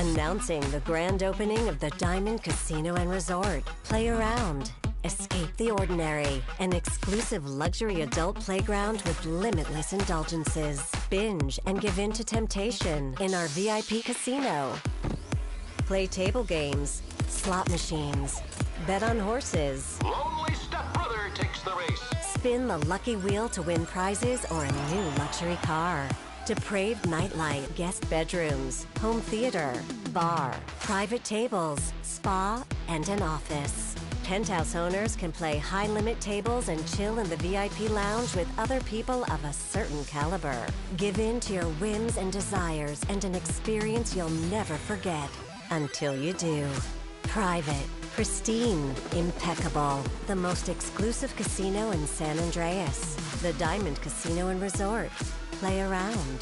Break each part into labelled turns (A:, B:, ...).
A: Announcing the grand opening of the Diamond Casino and Resort. Play around. Escape the ordinary. An exclusive luxury adult playground with limitless indulgences. Binge and give in to temptation in our VIP casino. Play table games, slot machines, bet on horses.
B: Lonely stepbrother takes the race.
A: Spin the lucky wheel to win prizes or a new luxury car. Depraved nightlife, guest bedrooms, home theater, bar, private tables, spa, and an office. Penthouse owners can play high-limit tables and chill in the VIP lounge with other people of a certain caliber. Give in to your whims and desires and an experience you'll never forget. Until you do. Private, pristine, impeccable. The most exclusive casino in San Andreas. The Diamond Casino and Resort. Play around.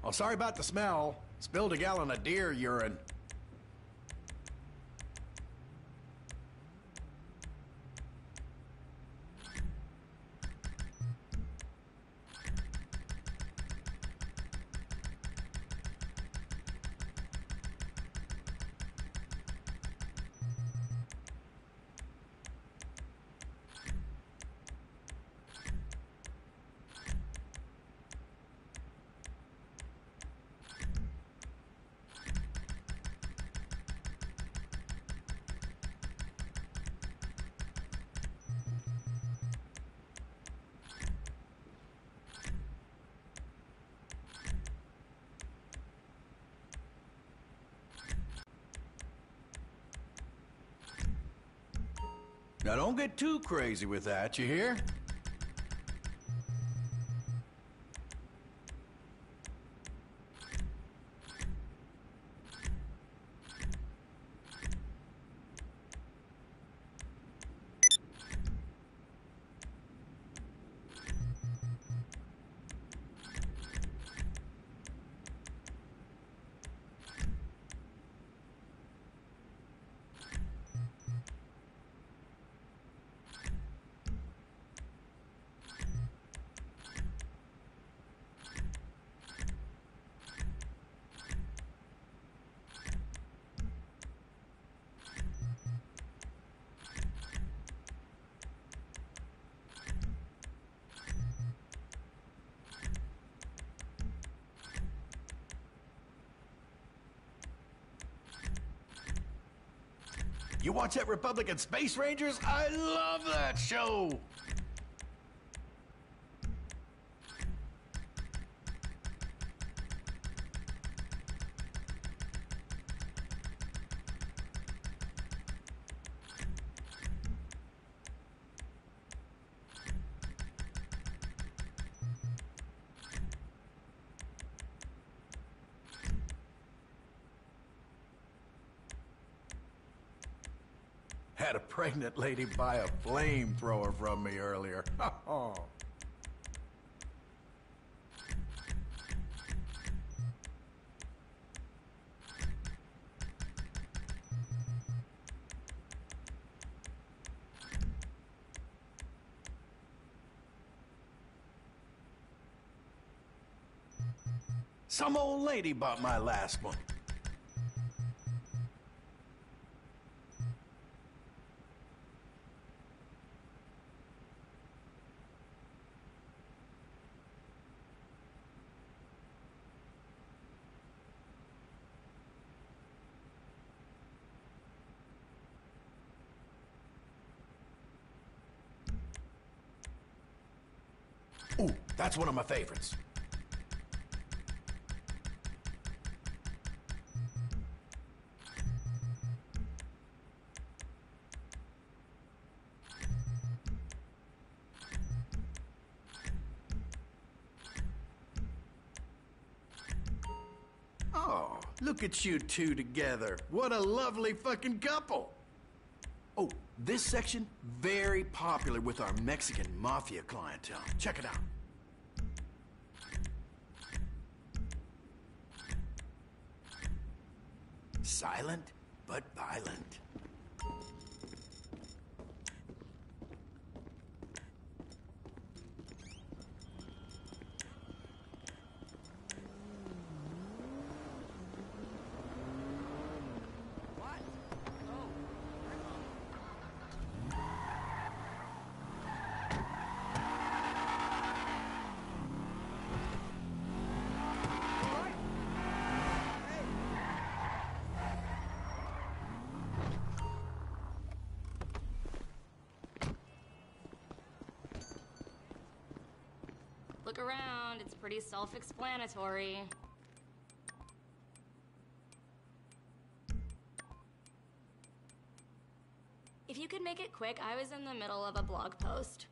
C: Oh, sorry about the smell. Spilled a gallon of deer urine. Now don't get too crazy with that, you hear? You watch that Republican Space Rangers? I love that show! Had a pregnant lady buy a flamethrower from me earlier. Some old lady bought my last one. Ooh, that's one of my favorites. Oh, look at you two together. What a lovely fucking couple. Oh, this section, very popular with our Mexican mafia clientele. Check it out. Silent, but violent.
D: Look around, it's pretty self-explanatory. If you could make it quick, I was in the middle of a blog post.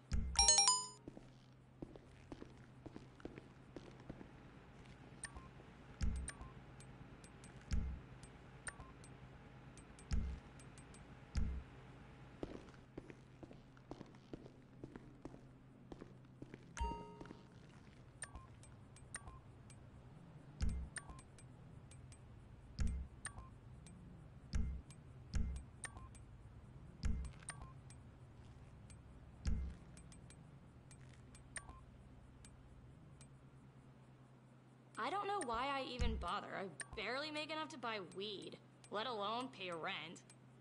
D: I don't know why I even bother. I barely make enough to buy weed, let alone pay rent.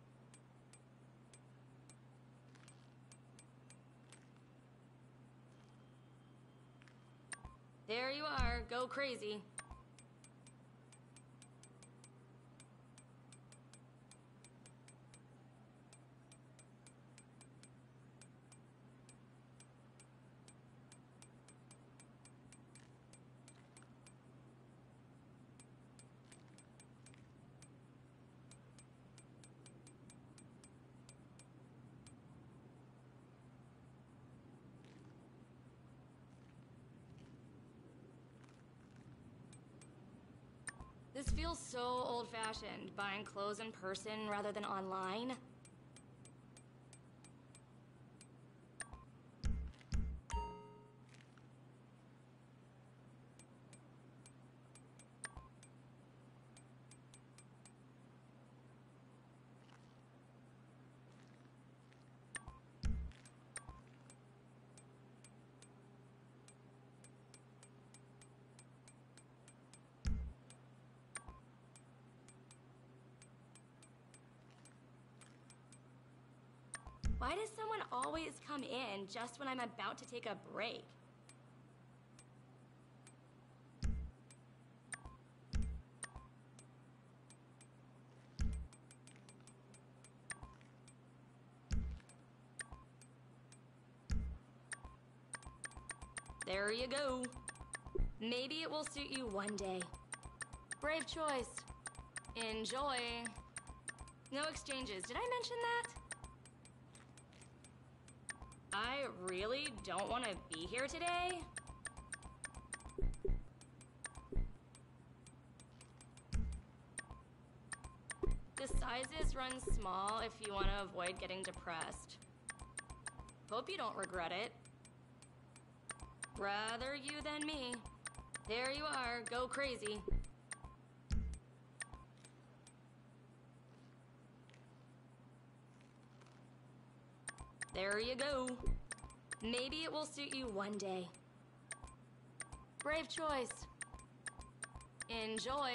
D: There you are, go crazy. This feels so old-fashioned, buying clothes in person rather than online. Why does someone always come in just when I'm about to take a break? There you go. Maybe it will suit you one day. Brave choice. Enjoy. No exchanges. Did I mention that? I really don't want to be here today. The sizes run small if you want to avoid getting depressed. Hope you don't regret it. Rather you than me. There you are, go crazy. There you go. Maybe it will suit you one day. Brave choice. Enjoy.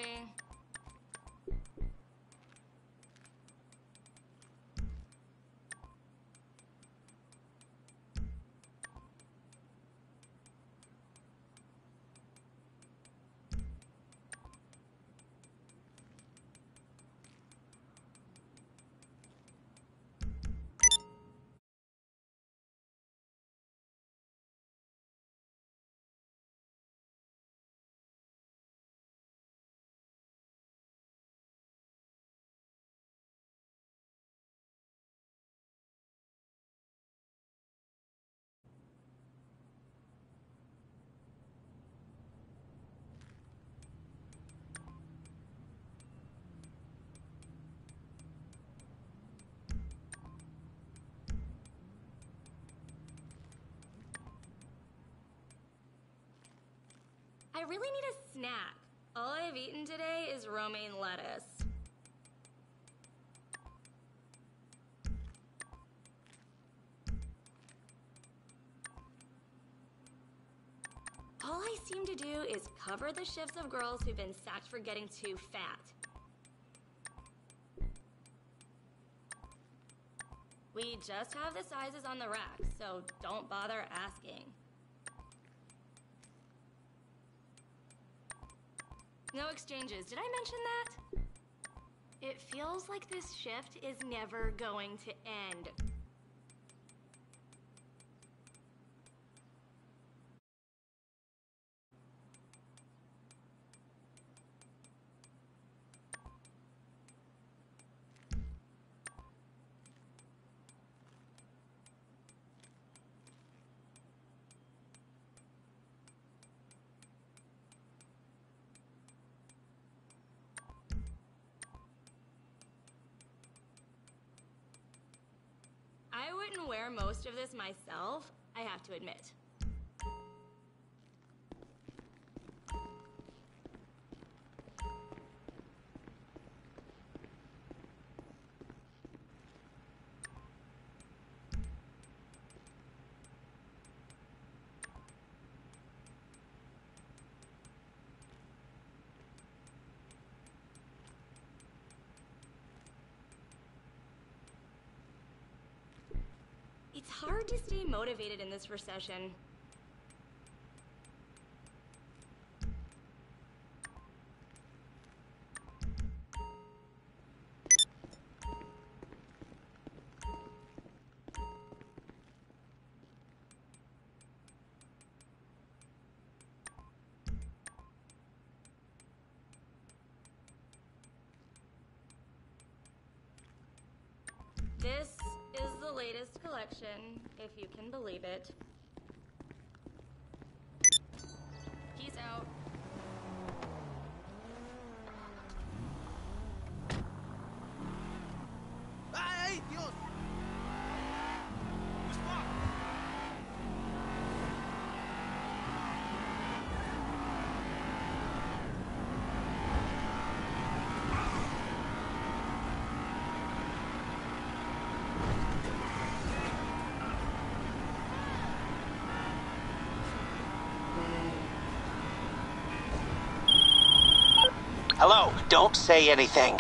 D: I really need a snack. All I've eaten today is romaine lettuce. All I seem to do is cover the shifts of girls who've been sacked for getting too fat. We just have the sizes on the rack, so don't bother asking. No exchanges. Did I mention that? It feels like this shift is never going to end. I wouldn't wear most of this myself, I have to admit. It's hard to stay motivated in this recession. This is the latest collection, if you can believe it. Peace out.
C: ¡Ay, Dios!
E: Hello, don't say anything.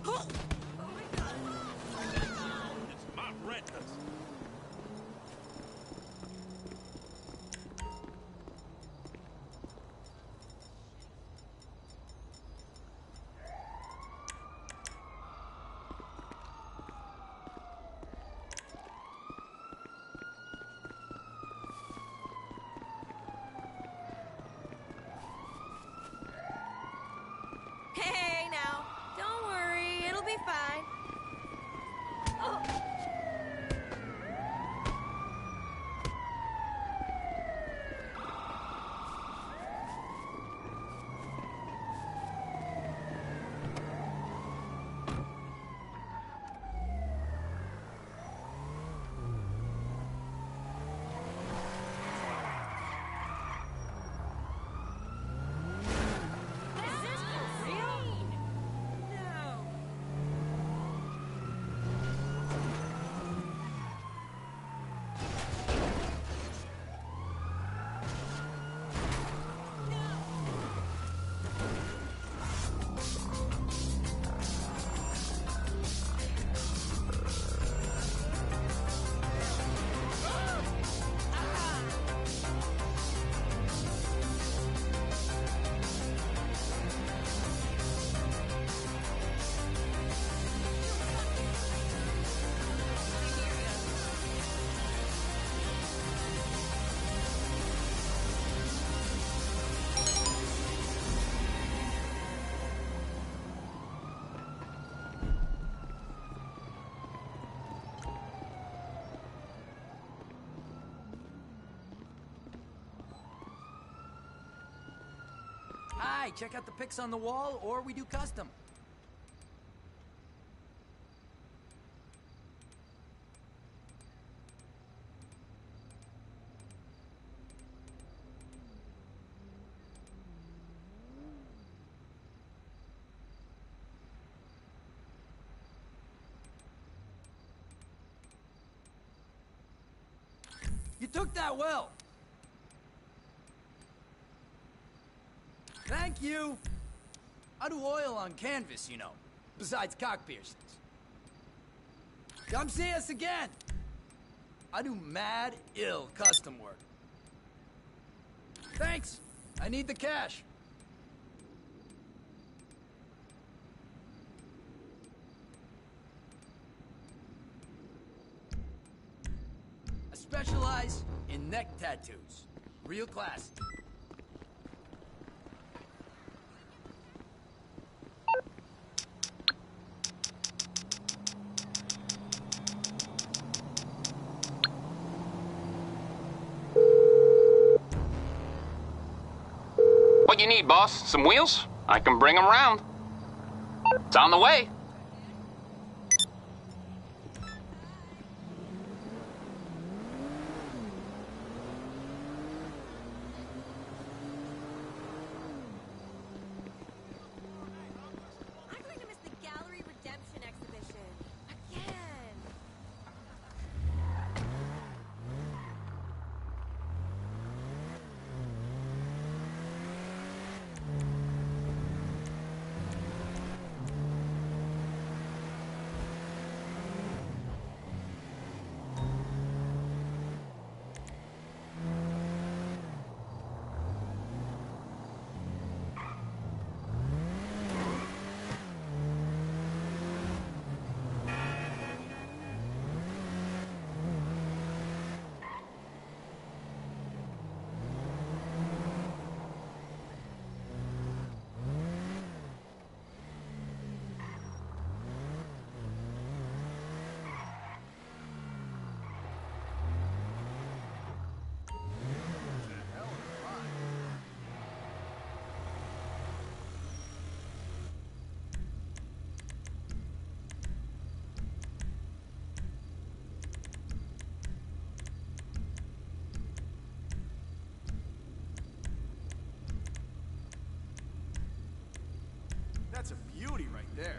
F: It's not rentless.
G: Hey, now. Don't worry. It'll be fine. Oh. Is this for real? No.
H: Hi, check out the pics on the wall, or we do custom. You took that well. Thank you. I do oil on canvas, you know, besides cock piercings. Come see us again. I do mad ill custom work. Thanks. I need the cash. I specialize in neck tattoos. Real classy.
B: What you need, boss? Some wheels? I can bring them round. It's on the way.
G: I'm going to miss the Gallery Redemption exhibition. Again.
C: That's a beauty right there.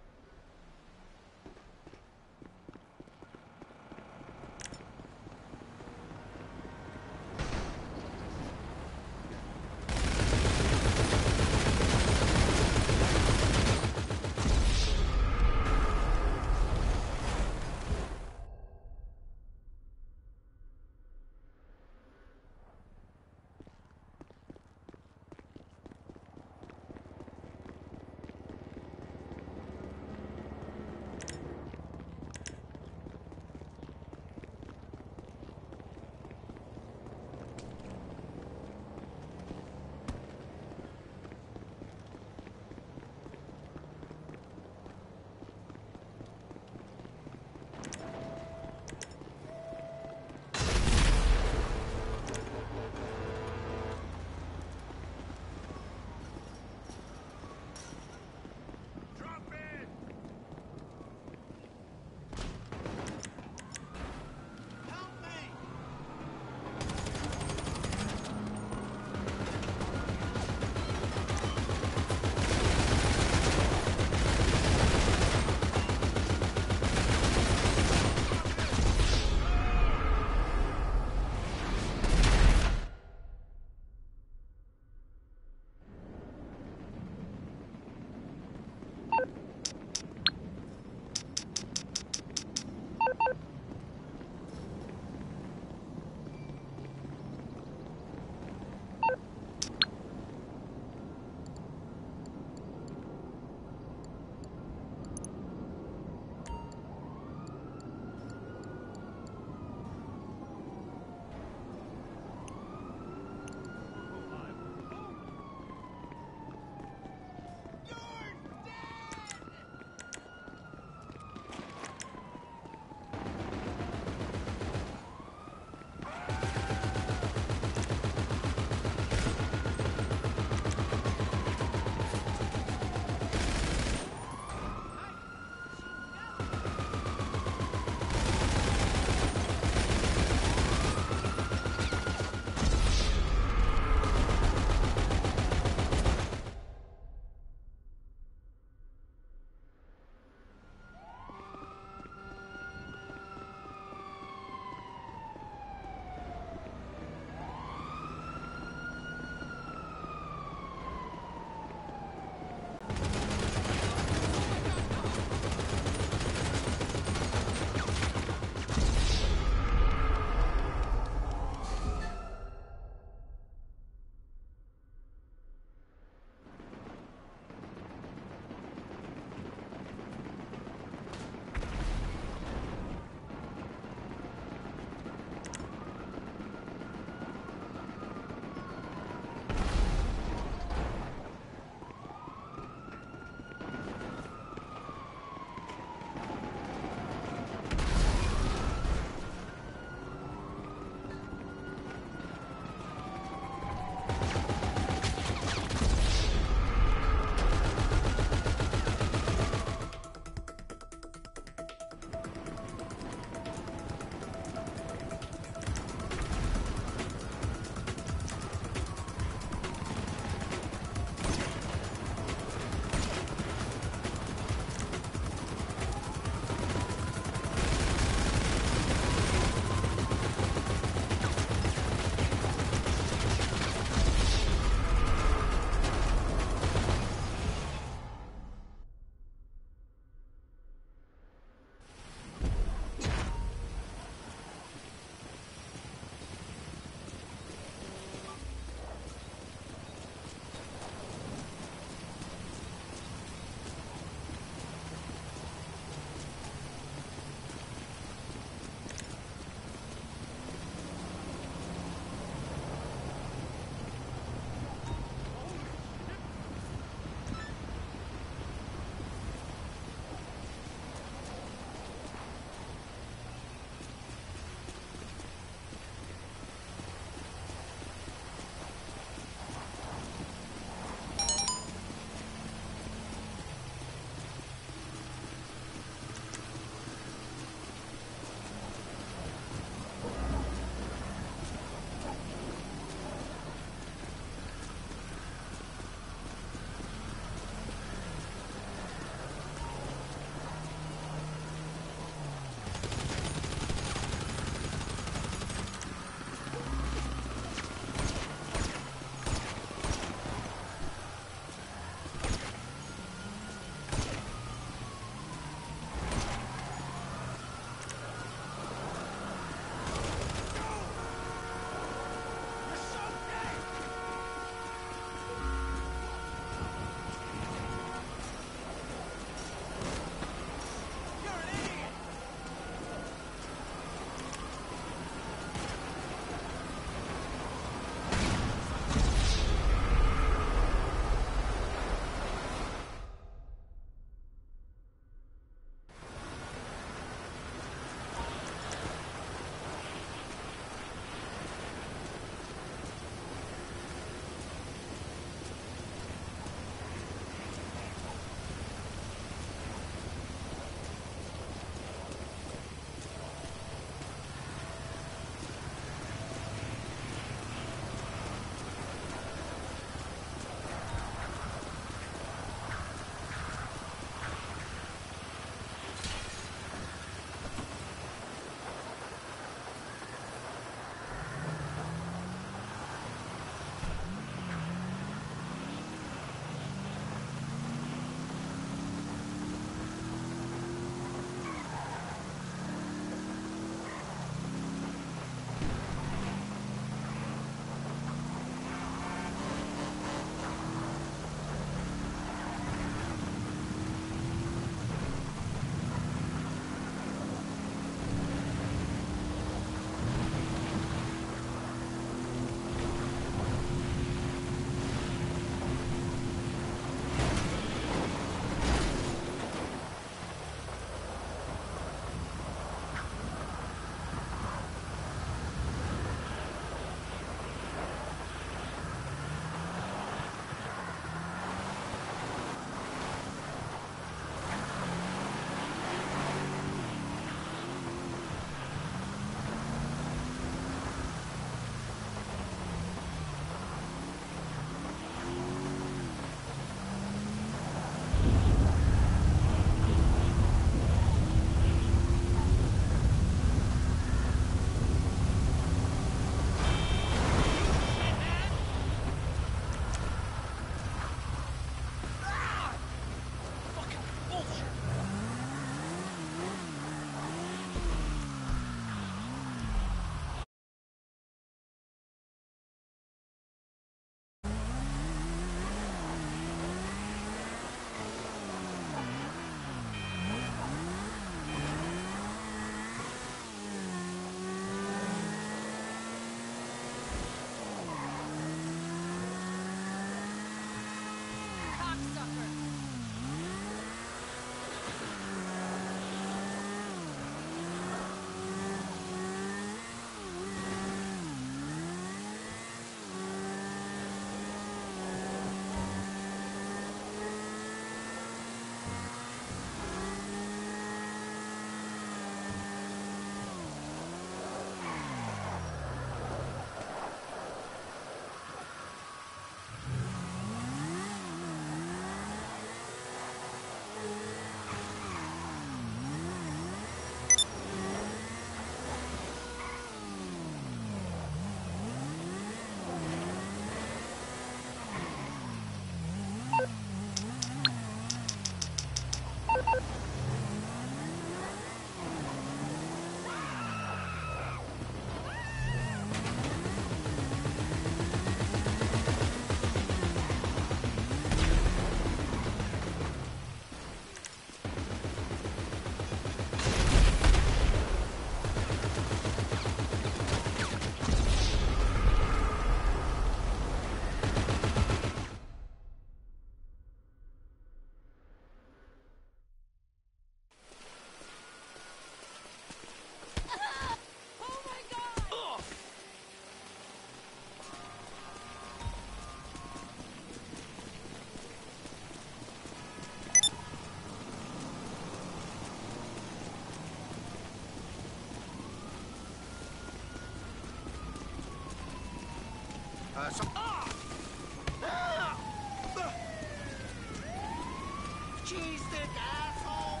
E: Cheese stick, asshole!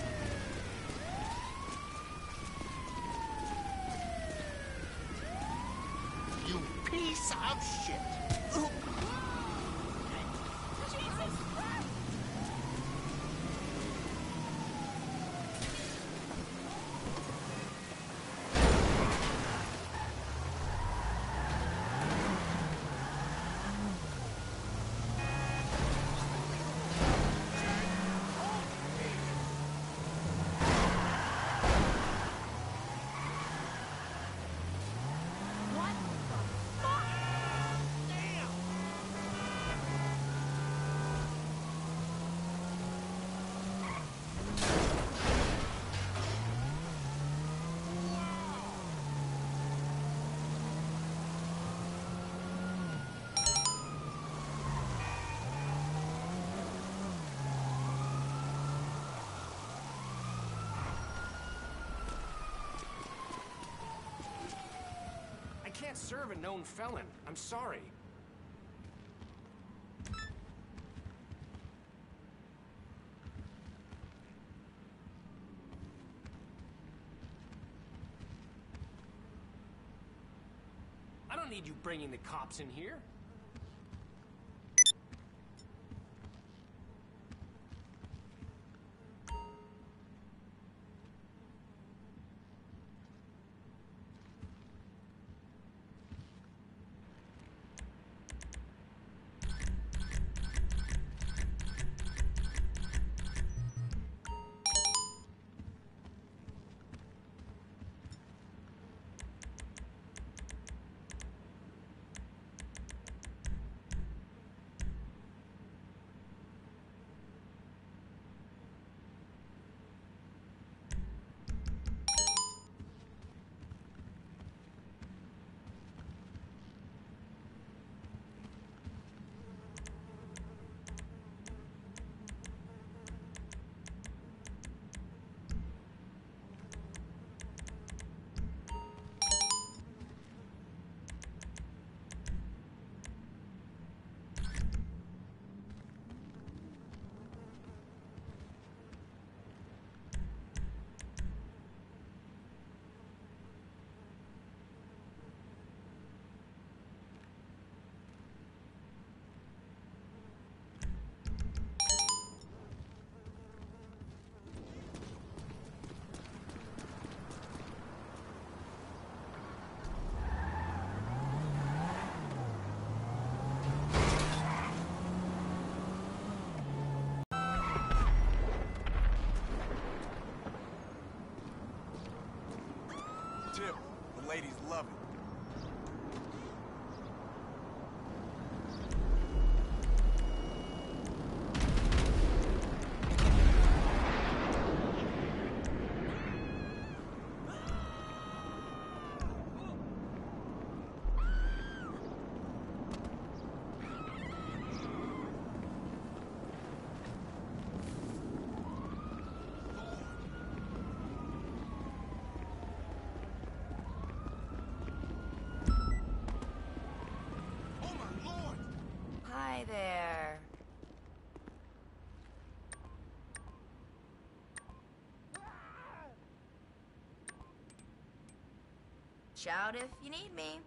E: You piece of shit!
F: I can't serve a known felon. I'm sorry. I don't need you bringing the cops in here.
I: Tip, the ladies love it.
G: Hi there. Shout if you need me.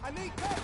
I: I need help!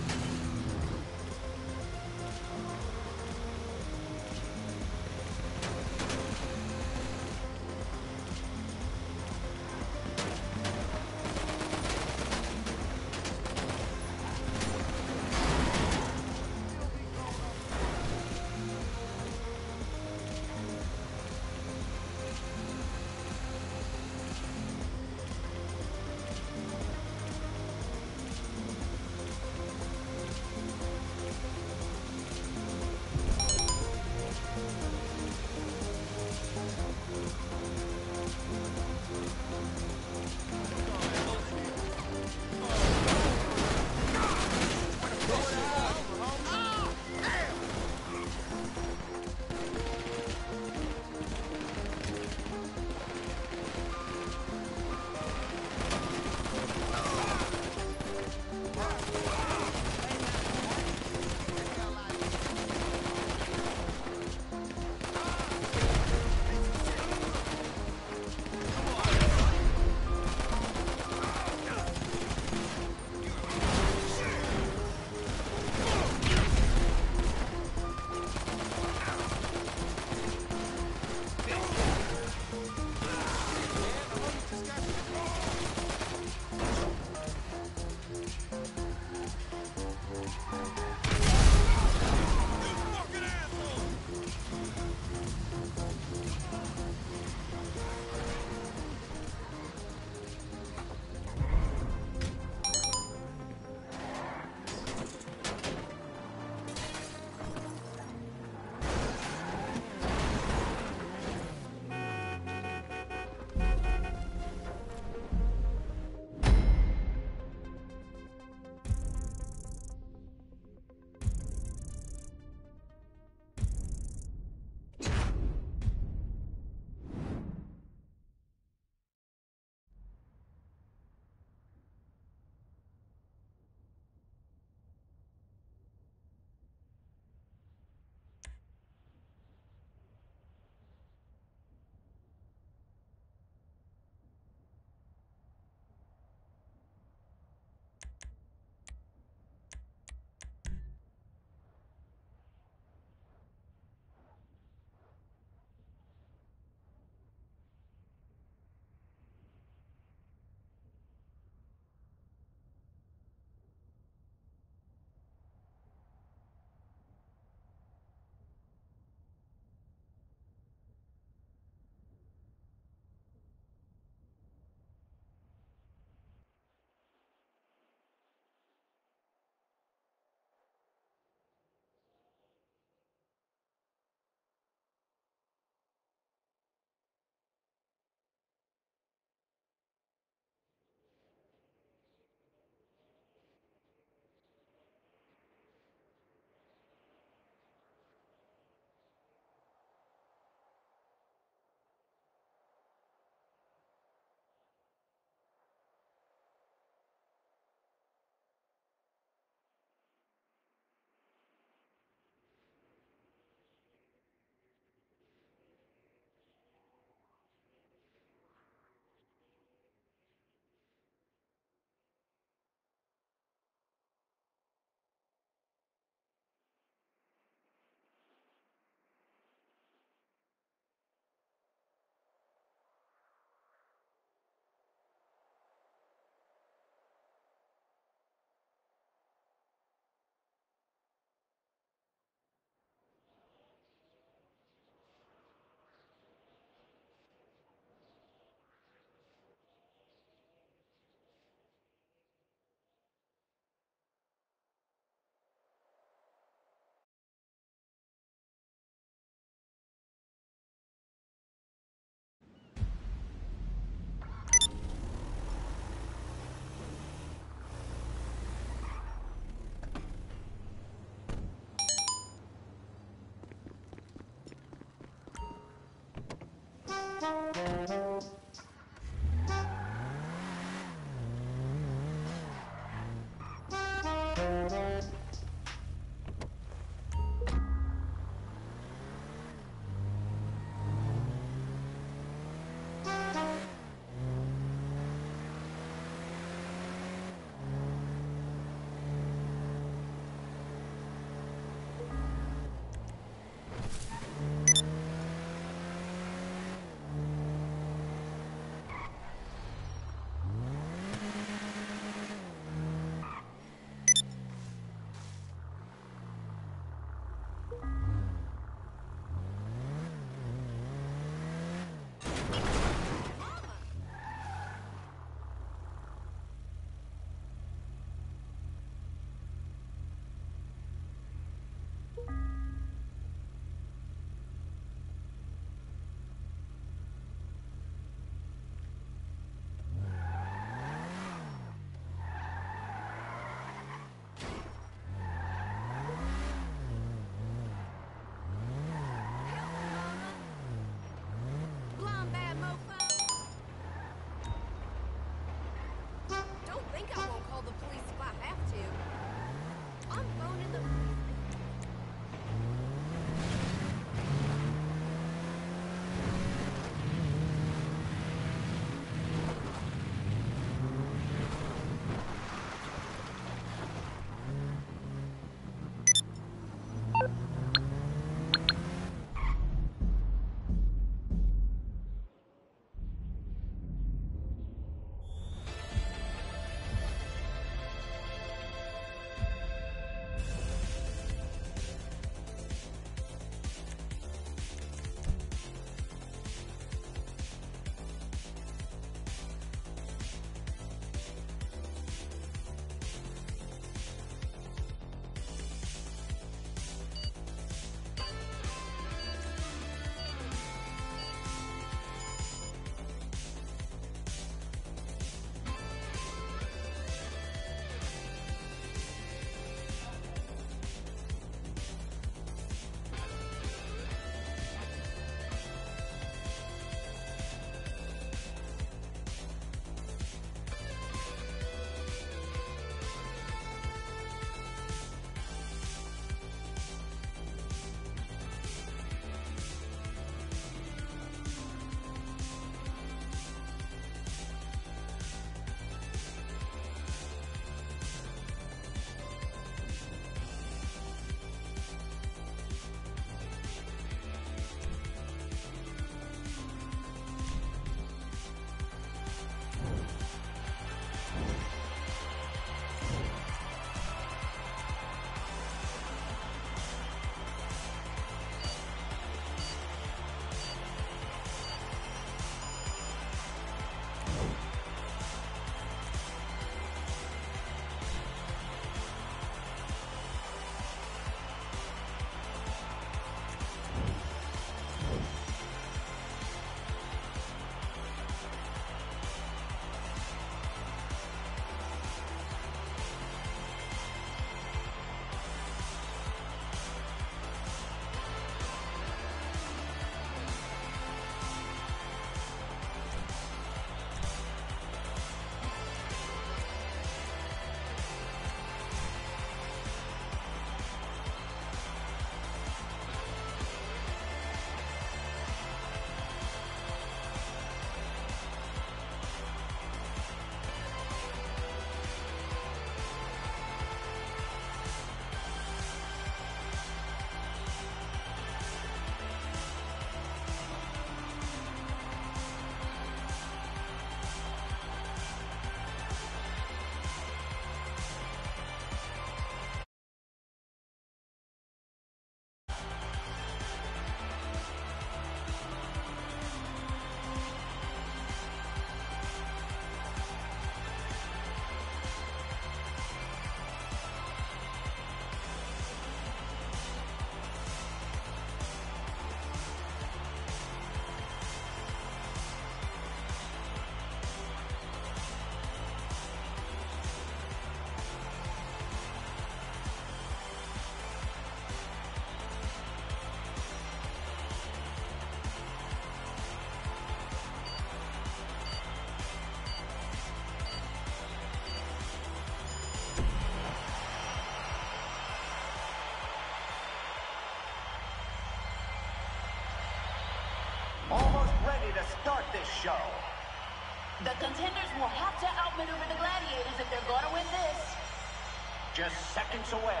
E: ready to start this show.
J: The contenders will have to outmaneuver the gladiators if they're going to win this.
E: Just seconds away.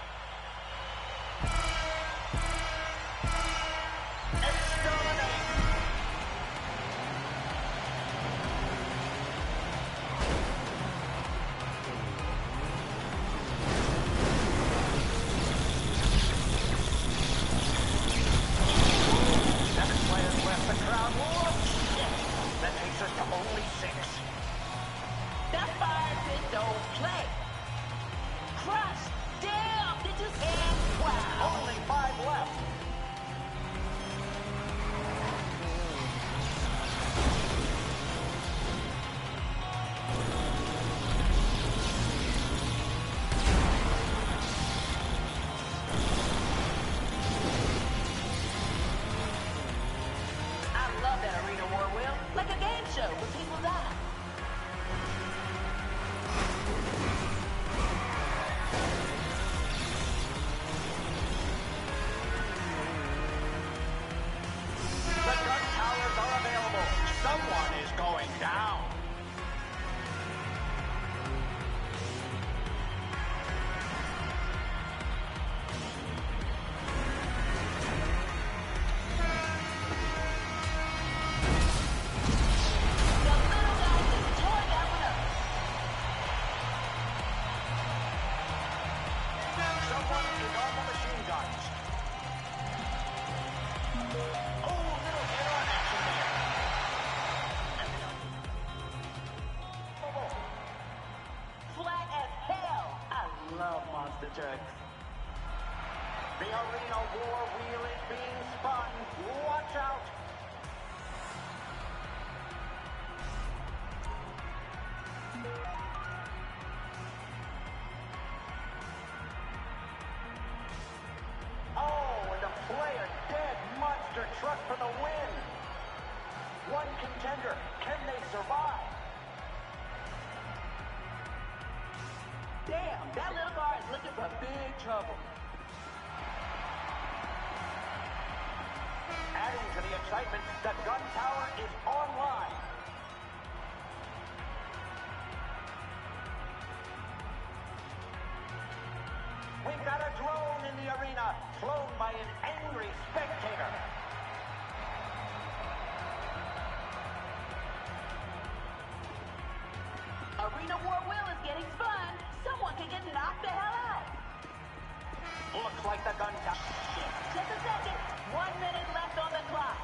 E: Exterminate! The arena war wheel is being spun. Watch out! Oh, and a player dead monster truck for the win. One contender. Can they survive? Damn, that little car is looking for big trouble. Adding to the excitement, the gun tower is online. We've got a drone in the arena, flown by an angry spectator.
J: Arena war wheel is getting spun. Someone can get knocked the hell out.
E: Looks like the gun tower.
J: Just a second. 1 minute left on the clock.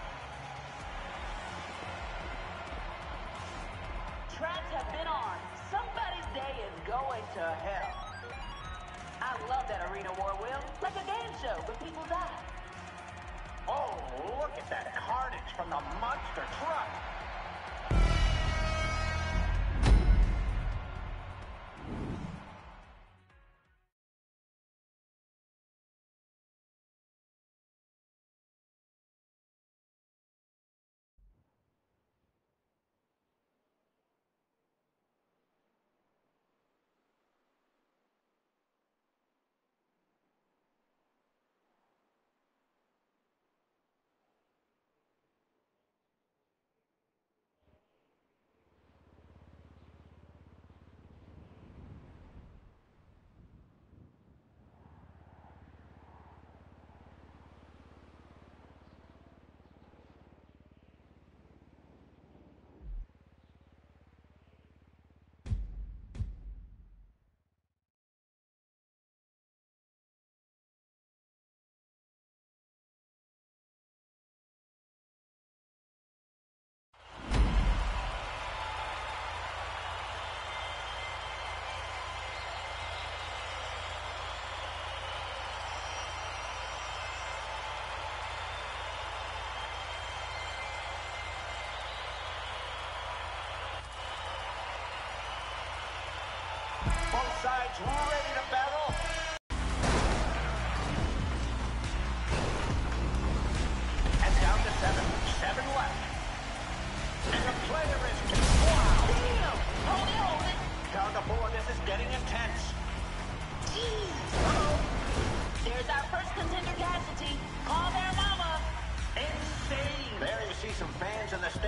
J: Tracks have been on. Somebody's day is going to hell. I love that arena war wheel. Like a game show, but people die.
E: Oh, look at that carnage from the monster truck. Both sides ready to battle. And down to 7. 7 left. And the player is... Wow!
J: Damn! Hold it!
E: Down to 4. This is getting intense.
J: Jeez! Uh-oh. There's our first contender casualty. Call their mama.
E: Insane! There you see some fans in the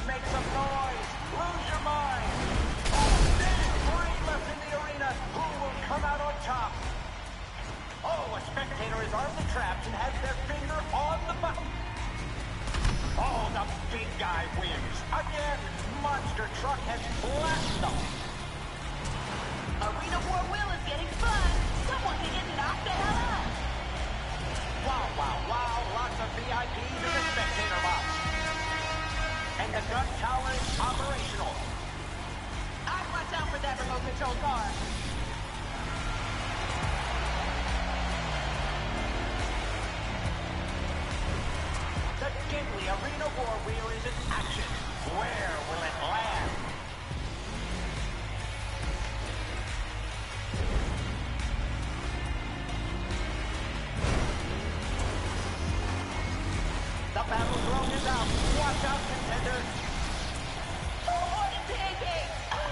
E: make some noise. Lose your mind. Three left in the arena. Who will come out on top? Oh, a spectator is armed and trapped and has their finger on the button. Oh, the big guy wins. Again, Monster Truck has blasted them.
J: Arena War Wheel is getting fun. Someone can get knocked the hell out.
E: Wow, wow, wow. Lots of VIPs in the spectator box. And the gun tower is operational.
J: I'd watch out for that remote control car.
E: The deadly Arena War Wheel is in action. Where will it land? The battle drone is out. Watch out, contenders.
J: Oh, the pancake!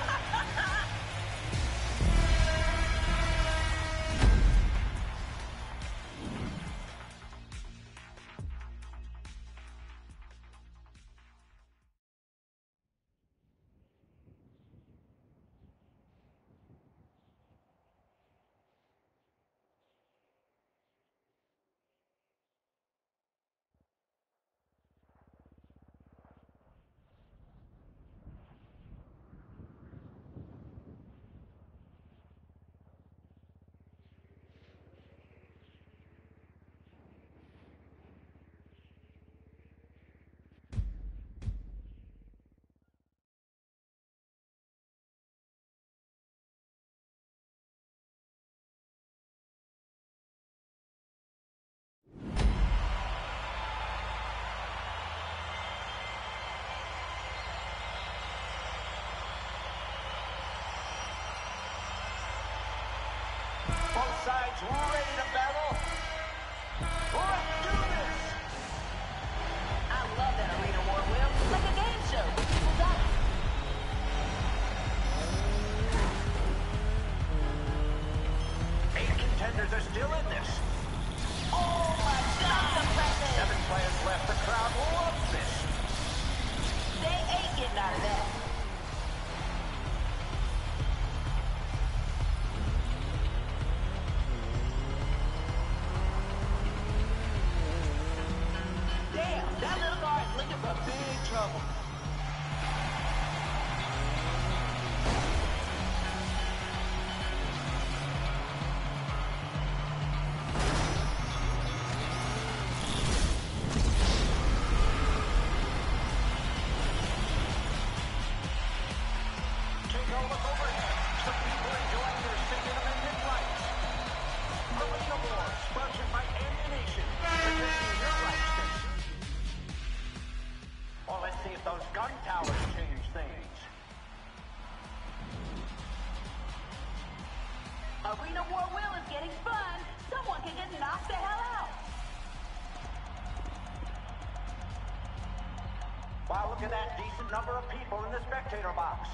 E: Both sides ready to battle. Let's do this!
J: I love that Arena War Wheel. Like a game show with people dying.
E: Eight contenders are still in this.
J: Oh my God! Impressive!
E: 7 players left. The crowd loves this.
J: They ain't getting out of that. Damn, that little guy is looking for big trouble.
E: Take a look overhead. Some people enjoying their Second Amendment rights. Arena War, sponsored by Ammunition, protecting your rights station. Well, let's see if those gun towers change things.
J: Arena War Wheel is getting fun. Someone can get knocked the hell out.
E: Wow, look at that decent number of people in the spectator box.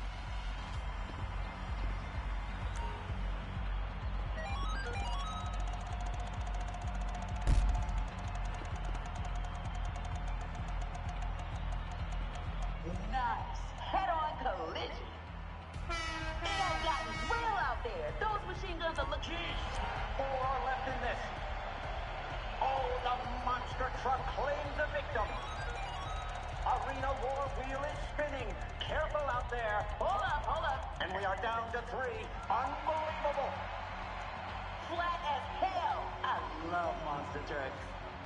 J: Nice. Head-on collision. It has gotten real out there. Those machine guns are looking...
E: Jeez, 4 are left in this. Oh, the monster truck claims the victim. Arena War Wheel is spinning. Careful out there.
J: Hold up, hold up.
E: And we are down to 3. Unbelievable.
J: Flat as hell. I love monster trucks.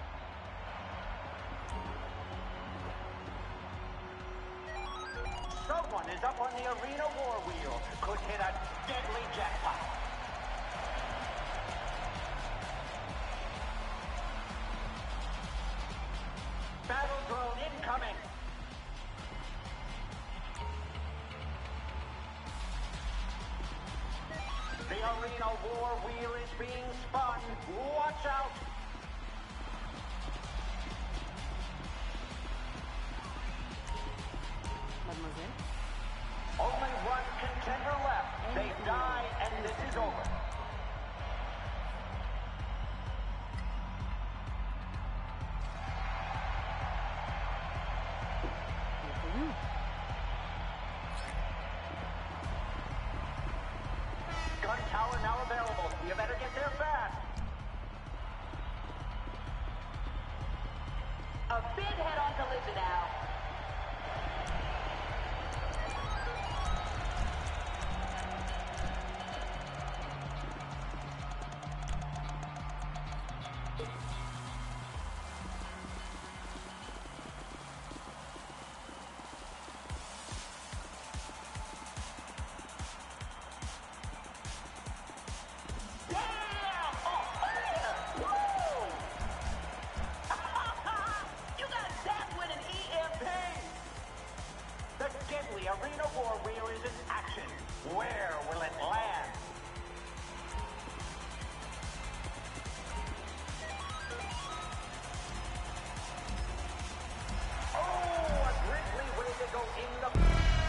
E: Someone is up on the Arena War Wheel. Could hit a deadly jackpot. Battle drone incoming. The Arena War Wheel is being spun. Watch out.
G: Mademoiselle?
E: Only one contender left. They die, and this is over.
J: A big head-on collision now. Arena War Wheel is in action. Where will it land? Oh, a grisly way to go in the...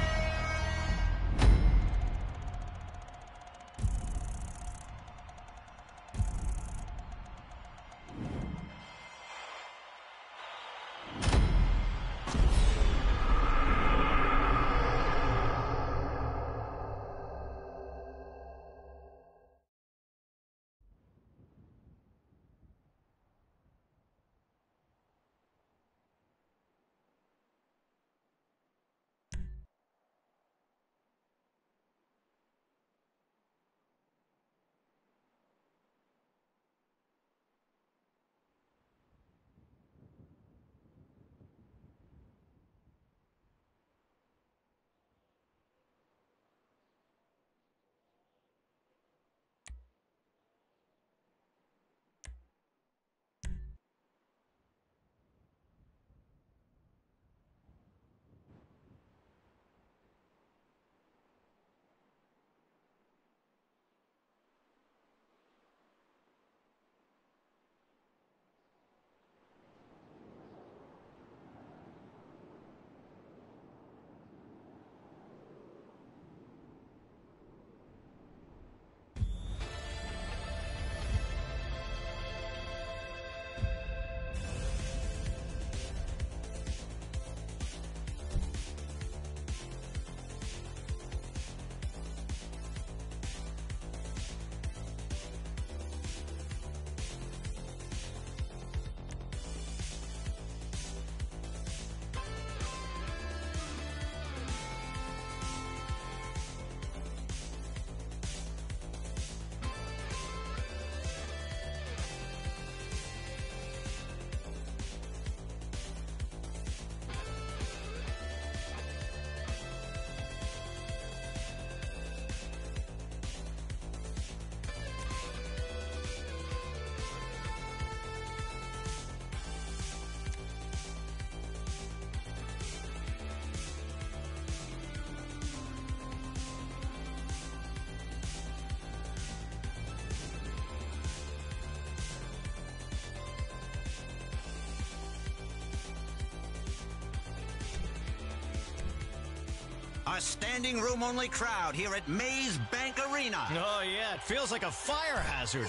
K: A standing room only crowd here at Maze Bank Arena.
F: Oh, yeah, it feels like a fire hazard.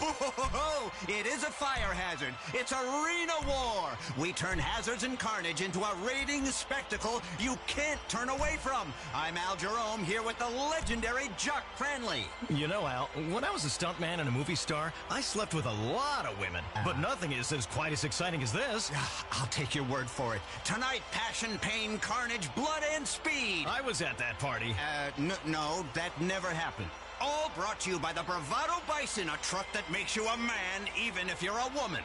K: It is a fire hazard. It's Arena War. We turn hazards and carnage into a rating spectacle you can't turn away from. I'm Al Jerome here with the legendary Jock Cranley.
F: You know, Al, when I was a stuntman and a movie star, I slept with a lot of women. But nothing is as quite as exciting as this.
K: I'll take your word for it. Tonight, passion, pain, carnage, blood, and speed.
F: I was at that party.
K: No, that never happened. All brought to you by the Bravado Bison, a truck that makes you a man even if you're a woman.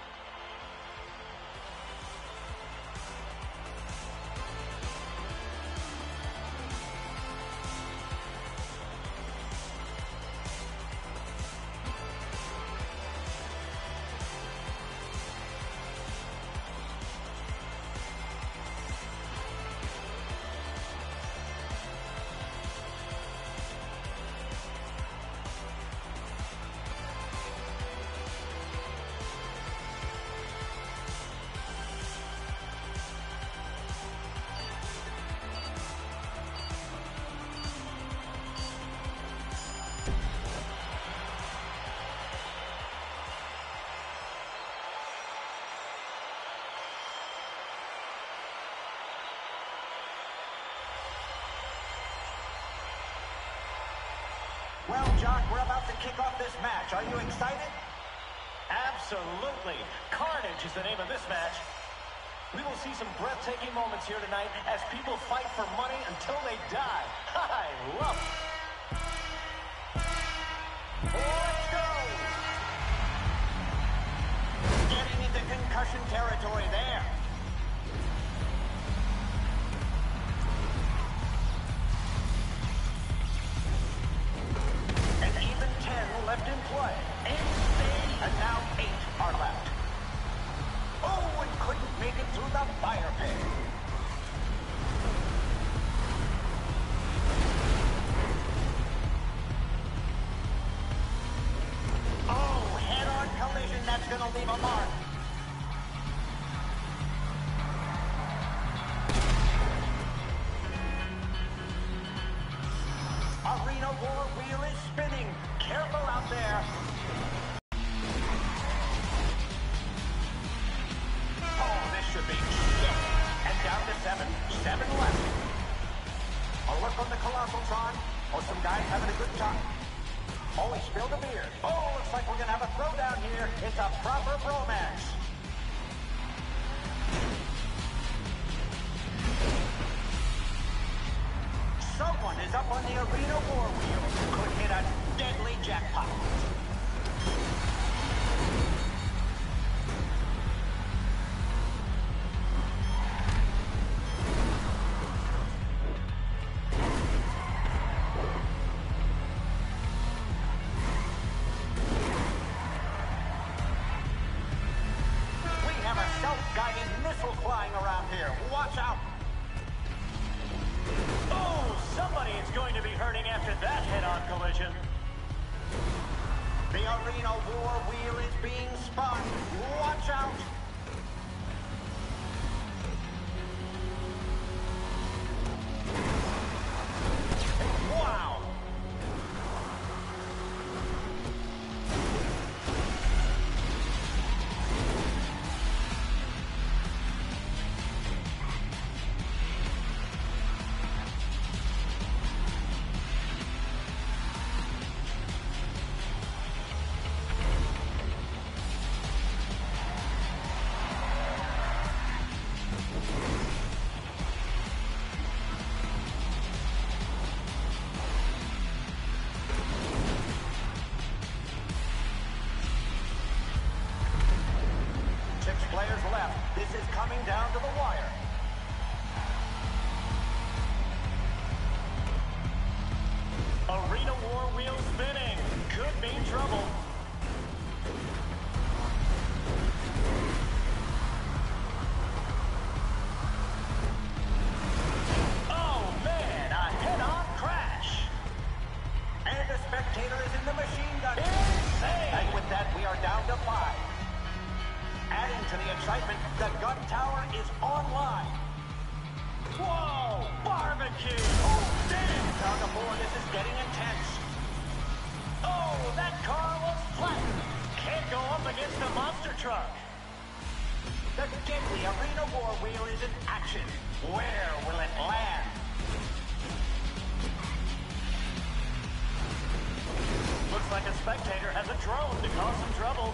E: Well, Jock, we're about to kick off this match. Are you excited? Absolutely. Carnage is the name of this match. We will see some breathtaking moments here tonight as people fight for money until they die. I love it. Let's go! Getting into concussion territory there. An even 10 left in play. And now 8 are left. Oh, and couldn't make it through the fire pit. Oh, head-on collision, that's gonna leave a mark. Arena War wheel is spinning. Careful out there. Oh, this should be shit. And down to 7. 7 left. A look on the Colossal Tron. Oh, some guys having a good time. Oh, he spilled a beer. Oh, looks like we're going to have a throwdown here. It's a proper bromance. Someone is up on the Arena War wheel. Could hit a deadly jackpot. We have a self-guided missile flying around here. Watch out. Oh, somebody is going to be hurting after that head-on collision. The Arena War wheel is being spun. Watch out. Wow. Players left. This is coming down to the wire. Arena War wheel spinning. Could mean trouble. Oh man, a head-on crash. And the spectator is in the machine gun. Insane! And with that, we are down to 5. Adding to the excitement, the gun tower is online. Whoa! Barbecue! Oh, damn! Tug of war, this is getting intense. Oh, that car was flattened. Can't go up against the monster truck. The deadly Arena War wheel is in action. Where will it land? Looks like a spectator has a drone to cause some trouble.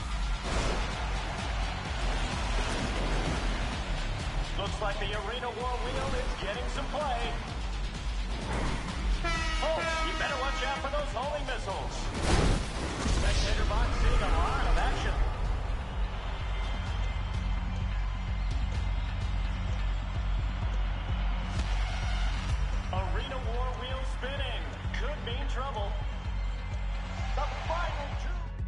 E: Looks like the Arena War wheel is getting some play. Oh, you better watch out for those homing missiles. Spectator box seeing a lot of action. Arena War wheel spinning. Could mean trouble. The final 2.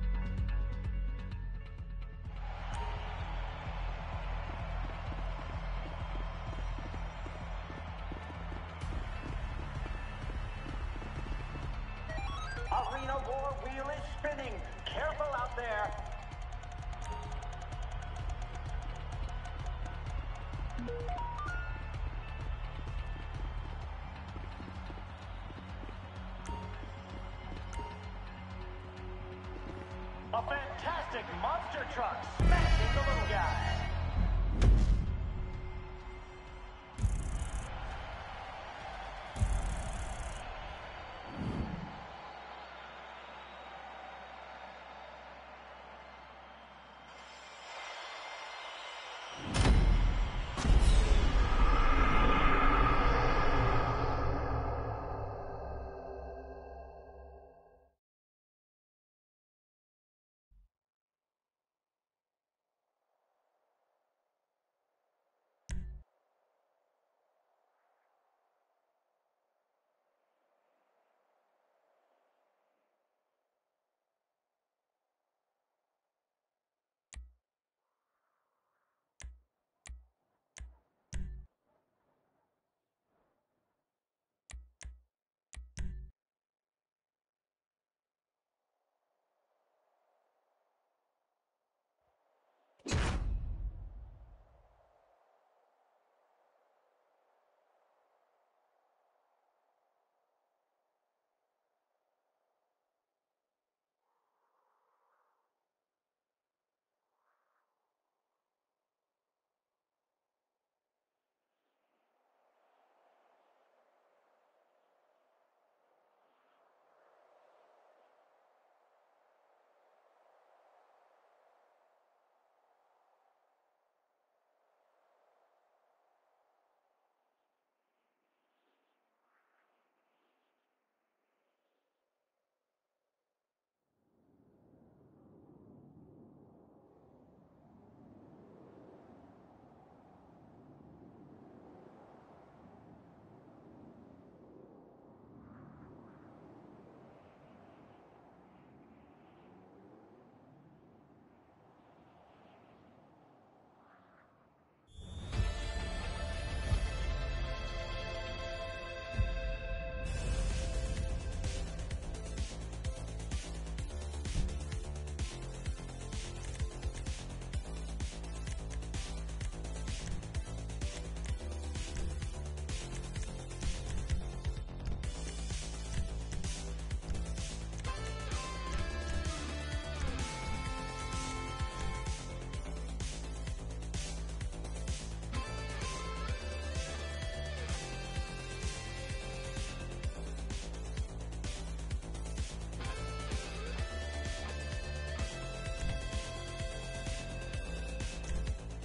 E: Arena War wheel is spinning. Careful out there. A fantastic monster truck smashing the little guy.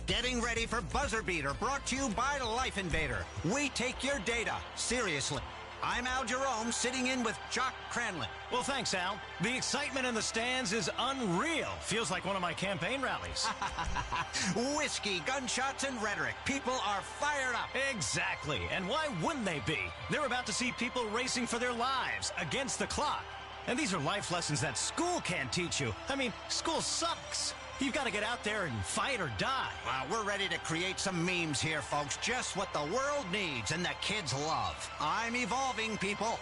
K: Getting ready for Buzzer Beater, brought to you by Life Invader. We take your data seriously. I'm Al Jerome, sitting in with Jock Cranlin.
F: Well, thanks, Al. The excitement in the stands is unreal. Feels like one of my campaign rallies.
K: Whiskey, gunshots, and rhetoric. People are fired up.
F: Exactly. And why wouldn't they be? They're about to see people racing for their lives against the clock. And these are life lessons that school can't teach you. I mean, school sucks. You've got to get out there and fight or die.
K: We're ready to create some memes here, folks. Just what the world needs and the kids love. I'm evolving, people.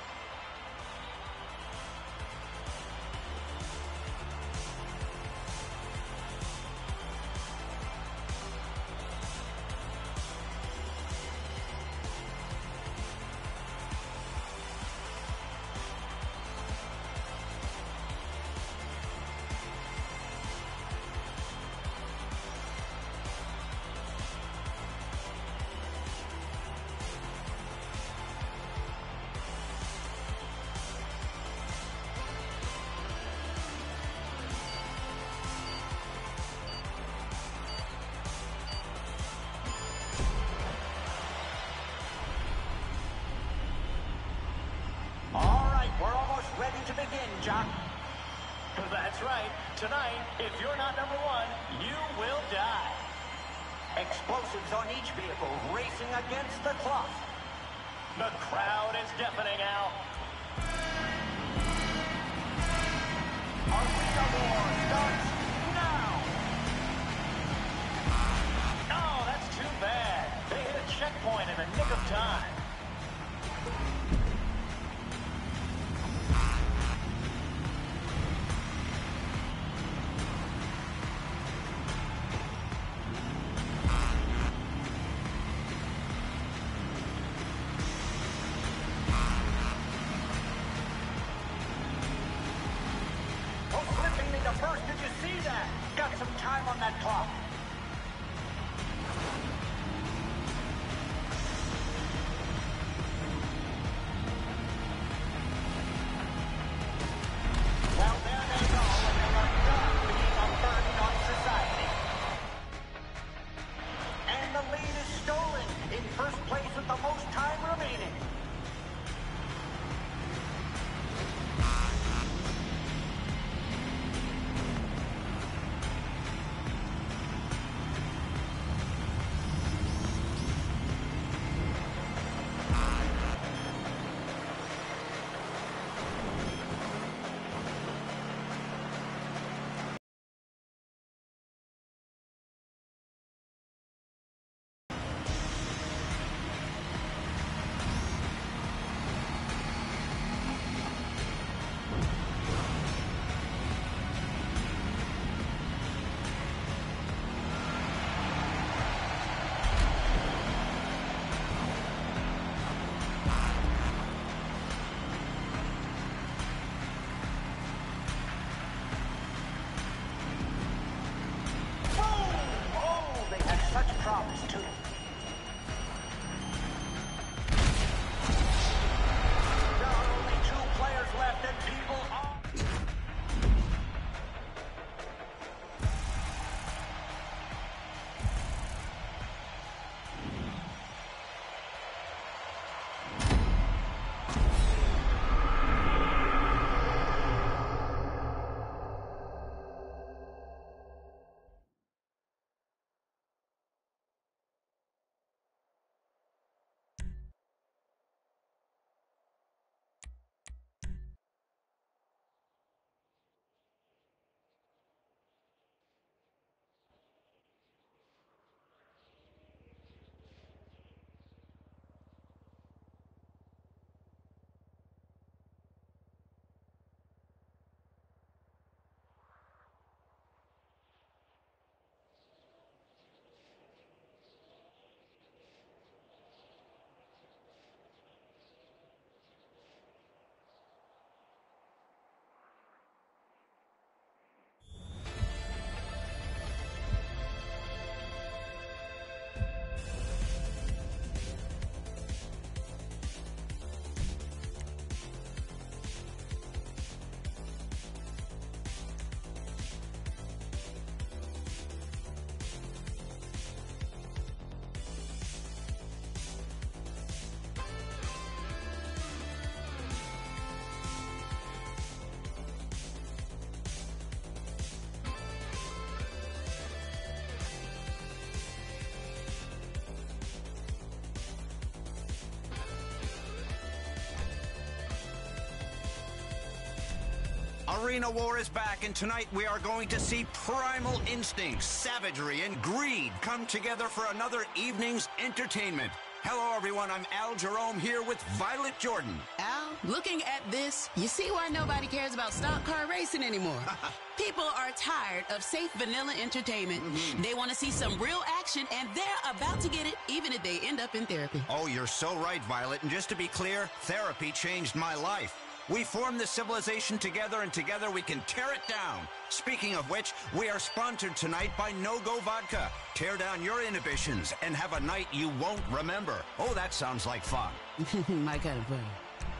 E: Jock. That's right. Tonight, if you're not number one, you will die. Explosives on each vehicle racing against the clock. The crowd is deafening, Al. Arena War starts now. Oh, that's too bad. They hit a checkpoint in the nick of time. First, did you see that? Got some time on that clock. Well, there they go, and they are done being a burden on society. And the lead is stolen in first place with the most time remaining. Promise too. There are only 2 players left and people are...
K: Arena War is back, and tonight we are going to see primal instincts, savagery, and greed come together for another evening's entertainment. Hello, everyone. I'm Al Jerome here with Violet Jordan.
L: Al, looking at this, you see why nobody cares about stock car racing anymore. People are tired of safe vanilla entertainment. They want to see some real action, and they're about to get it, even if they end up in therapy.
K: Oh, you're so right, Violet. And just to be clear, therapy changed my life. We formed this civilization together, and together we can tear it down. Speaking of which, we are sponsored tonight by No-Go Vodka. Tear down your inhibitions and have a night you won't remember. Oh, that sounds like fun.
L: My kind of fun.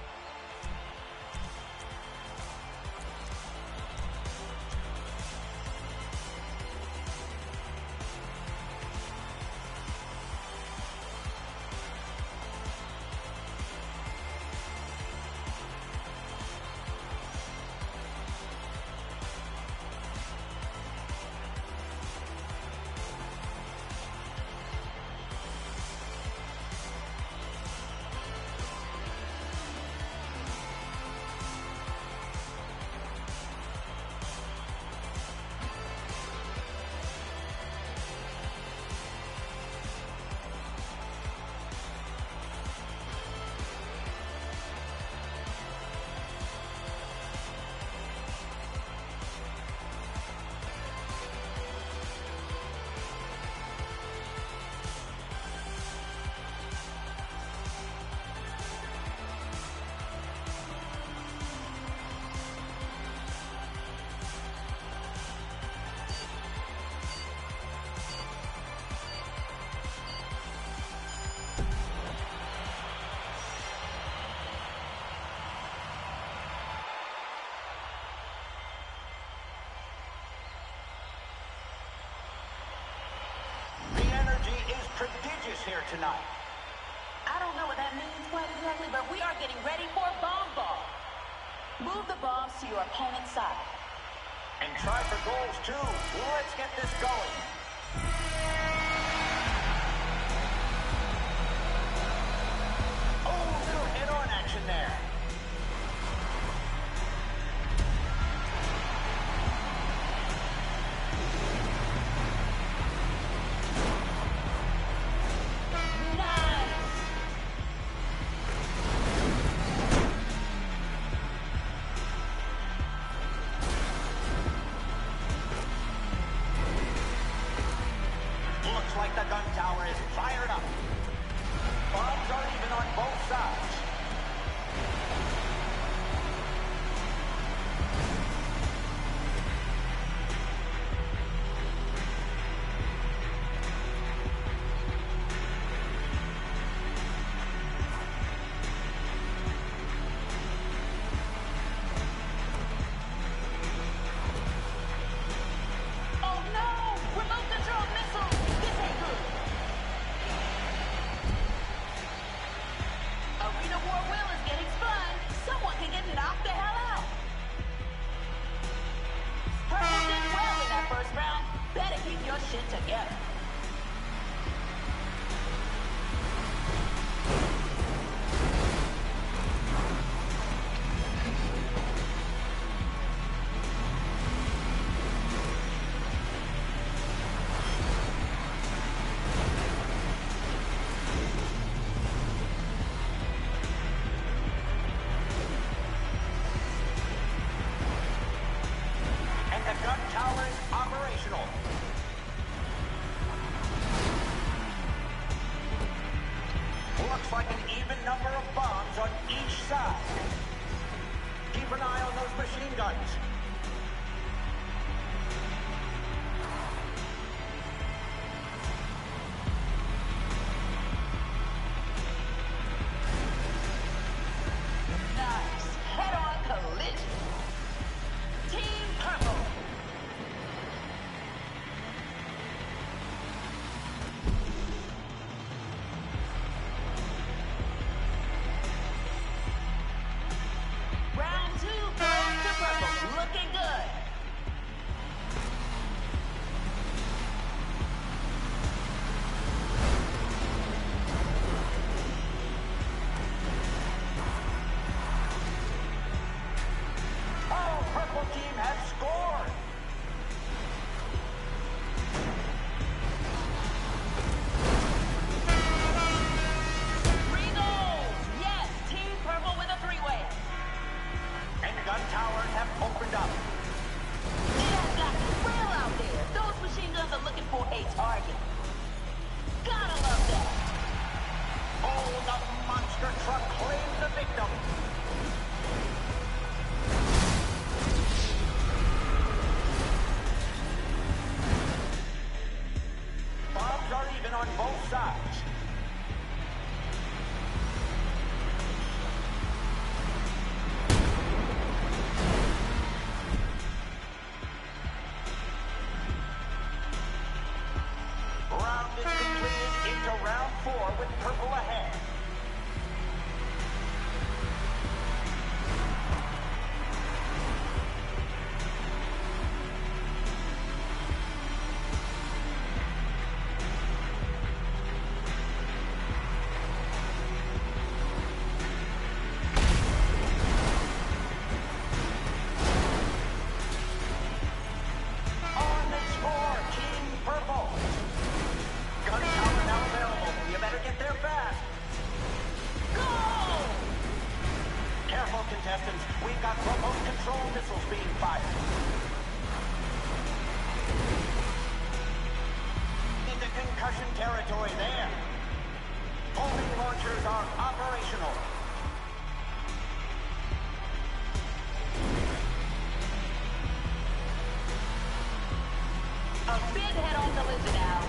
E: Prodigious here tonight. I don't know what that means quite exactly, but we are getting ready for a bomb ball. Move the bombs to your opponent's side. And try for goals, too. Let's get this going. Oh, little head-on action there. Like the gun tower is fired up. Bombs are even on both sides. Oh no! Remote control missile! This ain't good! Arena War Will is getting spun. Someone can get knocked the hell out. Purple did well in that first round. Better keep your shit together. And the gun tower is operational. Looks like an even number of bombs on each side. Keep an eye on those machine guns. Nice. Head-on collision. Team Purple. Round two goes to Purple. Look territory there. Homing launchers are operational.
J: A big head on the lizard now.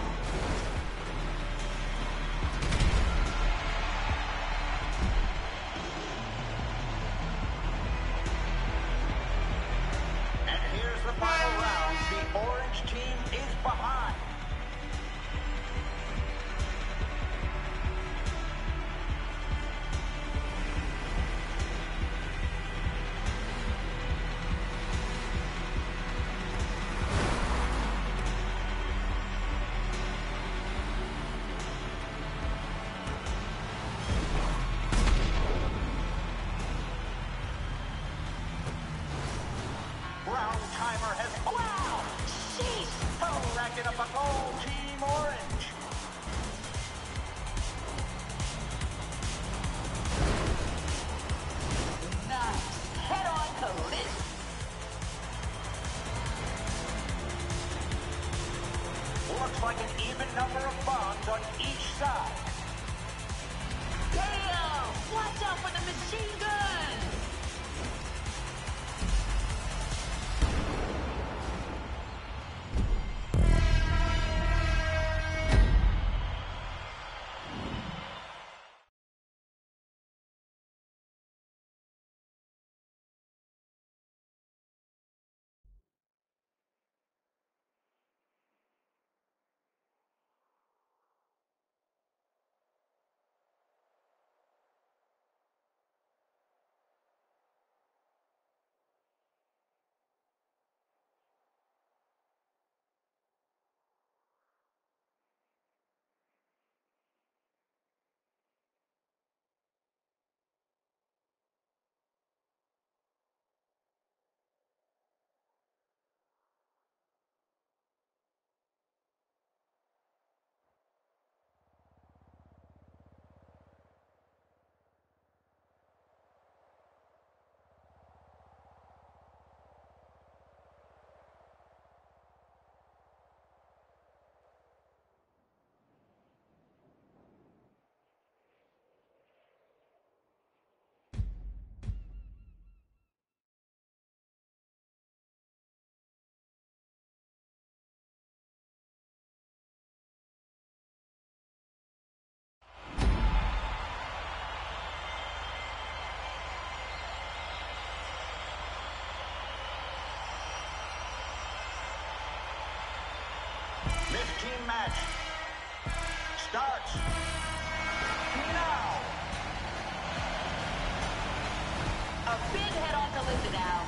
E: And here's the final round. The orange team is behind. Round timer has... Wow! Sheesh! Oh, racking up a goal, Team Orange.
J: Nice. Head on collision.
E: Looks like an even number of bombs on each side.
J: Damn! Watch out for the machine guns!
E: This team match starts now.
J: A big head on collision now.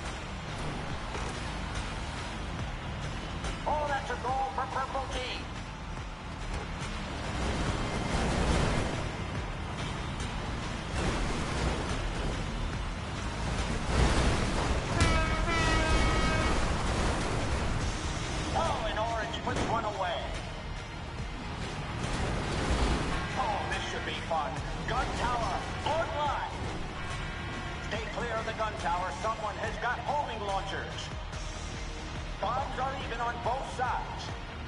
E: Oh, that's a goal for Purple Team. Oh, and Orange puts one away. Oh, this should be fun. Gun tower online. Stay clear of the gun tower. Someone has got homing launchers. Bombs are even on both sides.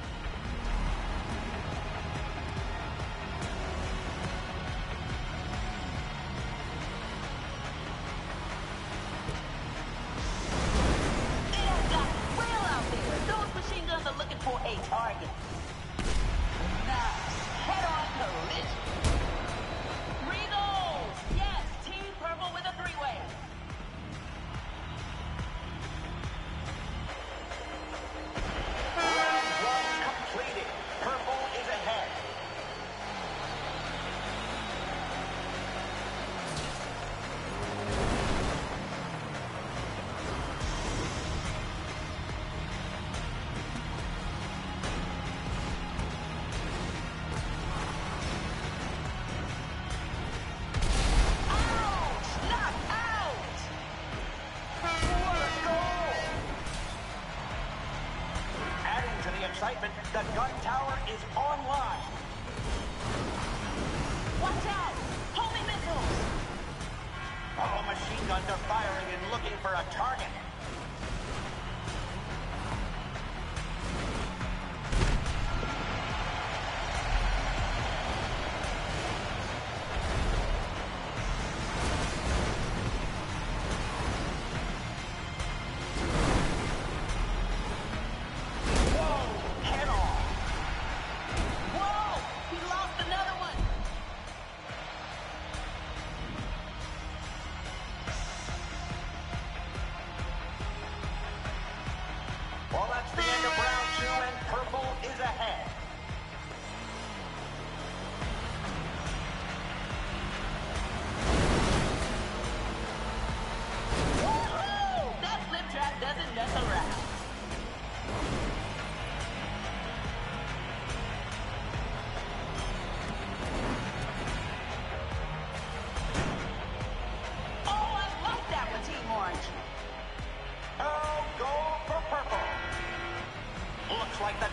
J: They have got real out there. Those machine guns are looking for a target. Nice. Head on collision. 3 goals. Yes, Team Purple with a 3-way.
E: Round one completed. Purple is ahead.
J: Ouch! Knock out!
E: What a goal! Adding to the excitement, the gun tower is online.
J: Watch out! Homing missiles!
E: All machine guns are firing and looking for a target.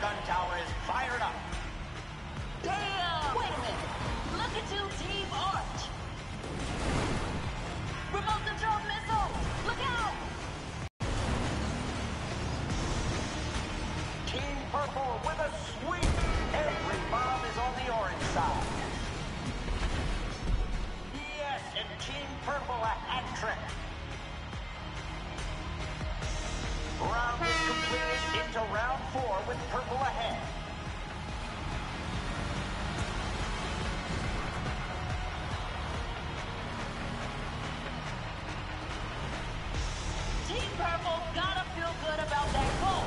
E: gun tower is fired up.
J: Damn! Wait a minute. Look at you, Team Arch. Remote control missiles. Look out!
E: Team Purple with a sweep. Every bomb is on the orange side. Yes, and Team Purple a hat trick. Round is completed into round 4 with Purple ahead.
J: Team Purple gotta feel good about that goal.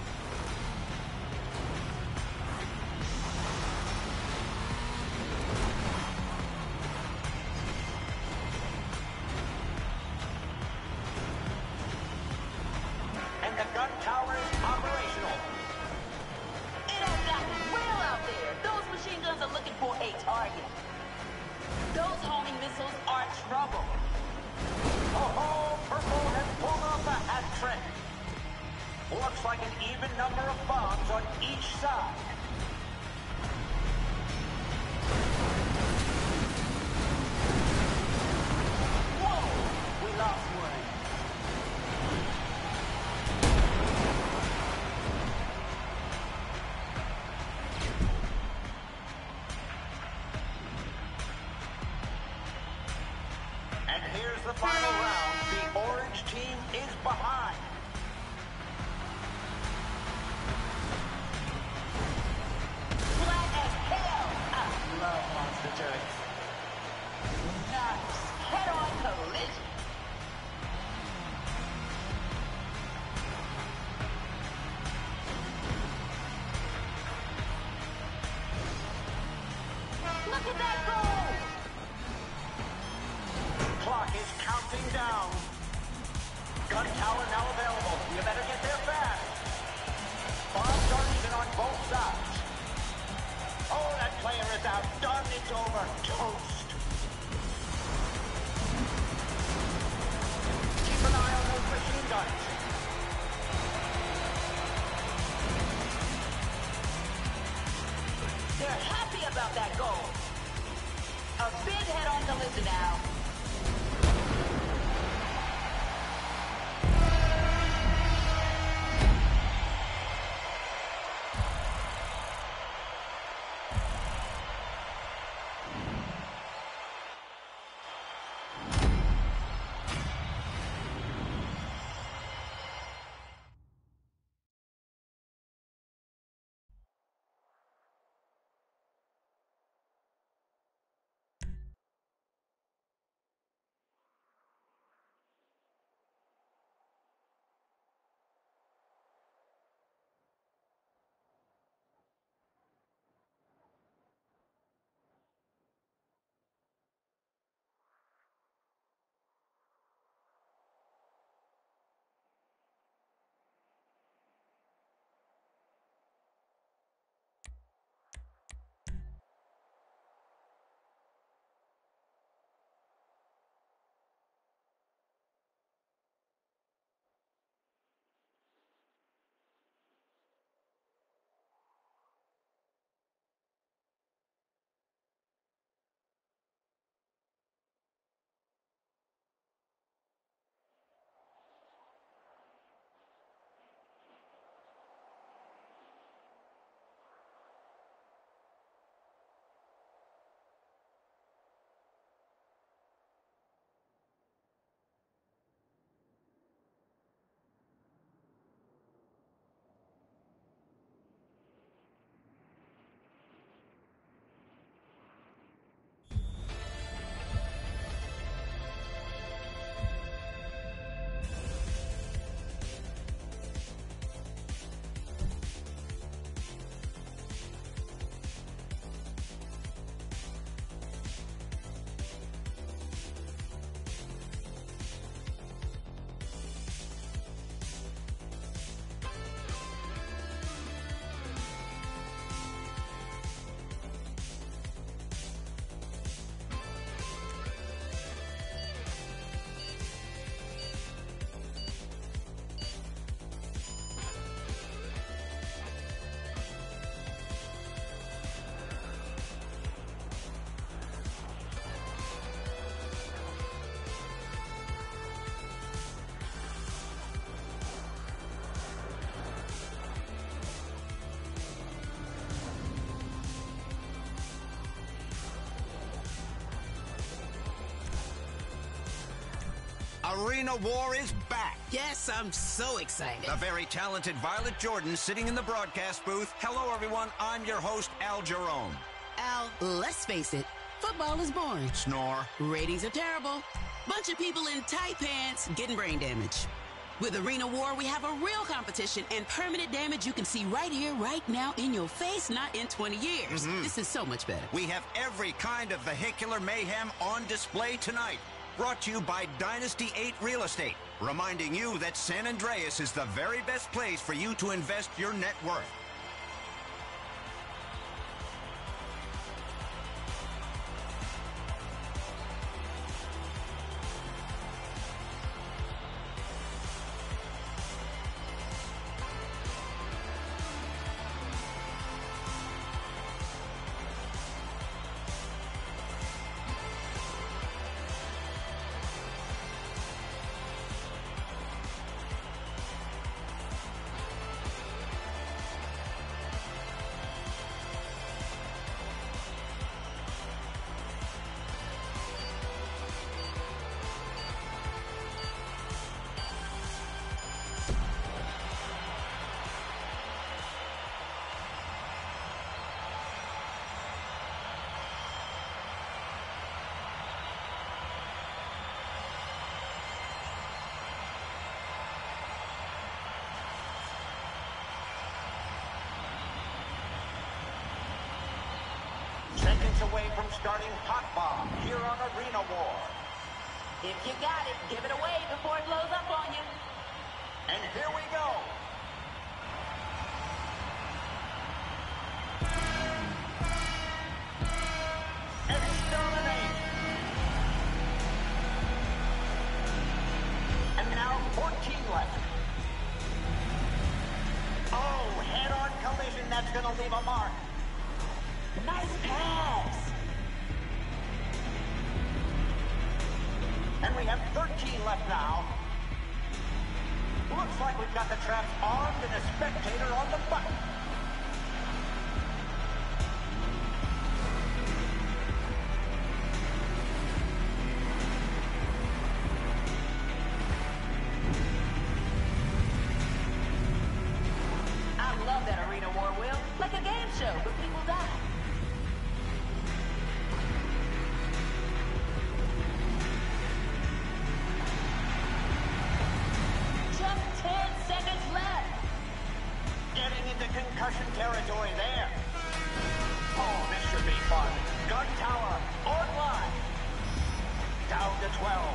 E: And the gun tower is operational.
J: It has gotten real out there. Those machine guns are looking for a target. Those homing missiles are trouble.
E: Oh, Purple has pulled off a hat trick. Looks like an even number of bombs on each side. Whoa, we lost one. And here's the final round. The orange team is behind.
J: Flat as hell. I love monster turrets. Nice. Head-on collision. Look at that goal!
E: Clock is counting down. Gun tower now available. You better get there fast. Bombs are even on both sides. Oh, that player is outdone. It's over. Toast. Keep an eye on those machine guns.
J: They're happy about that goal. A big head-on collision now.
K: Arena War is back.
L: Yes, I'm so excited.
K: The very talented Violet Jordan sitting in the broadcast booth. Hello, everyone. I'm your host, Al Jerome.
L: Al, let's face it. Football is boring.
K: Snore.
L: Ratings are terrible. Bunch of people in tight pants getting brain damage. With Arena War, we have a real competition and permanent damage you can see right here, right now, in your face, not in 20 years. This is so much better.
K: We have every kind of vehicular mayhem on display tonight. Brought to you by Dynasty 8 Real Estate, reminding you that San Andreas is the very best place for you to invest your net worth.
E: Seconds away from starting Hot Bomb here on Arena War.
J: If you got it, give it away before it blows up on you.
E: And here we go. Exterminate. And now 14 left. Oh, head-on collision. That's going to leave a mark.
J: Nice pass.
E: And we have 13 left now. Looks like we've got the traps armed and a spectator on the button.
J: I love that Arena War, Will. Like a game show, but people die. Just 10 seconds left.
E: Getting into concussion territory there. Oh, this should be fun. Gun tower online. Down to 12.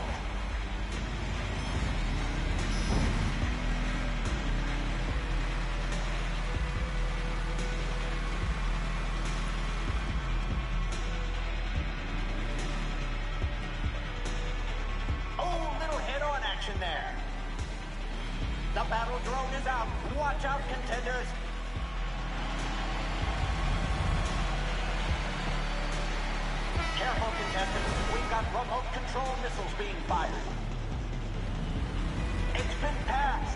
E: Oh, little head-on action there. The battle drone is out. Watch out, contenders. Careful, contestants. We've got remote control missiles being fired. It's been passed.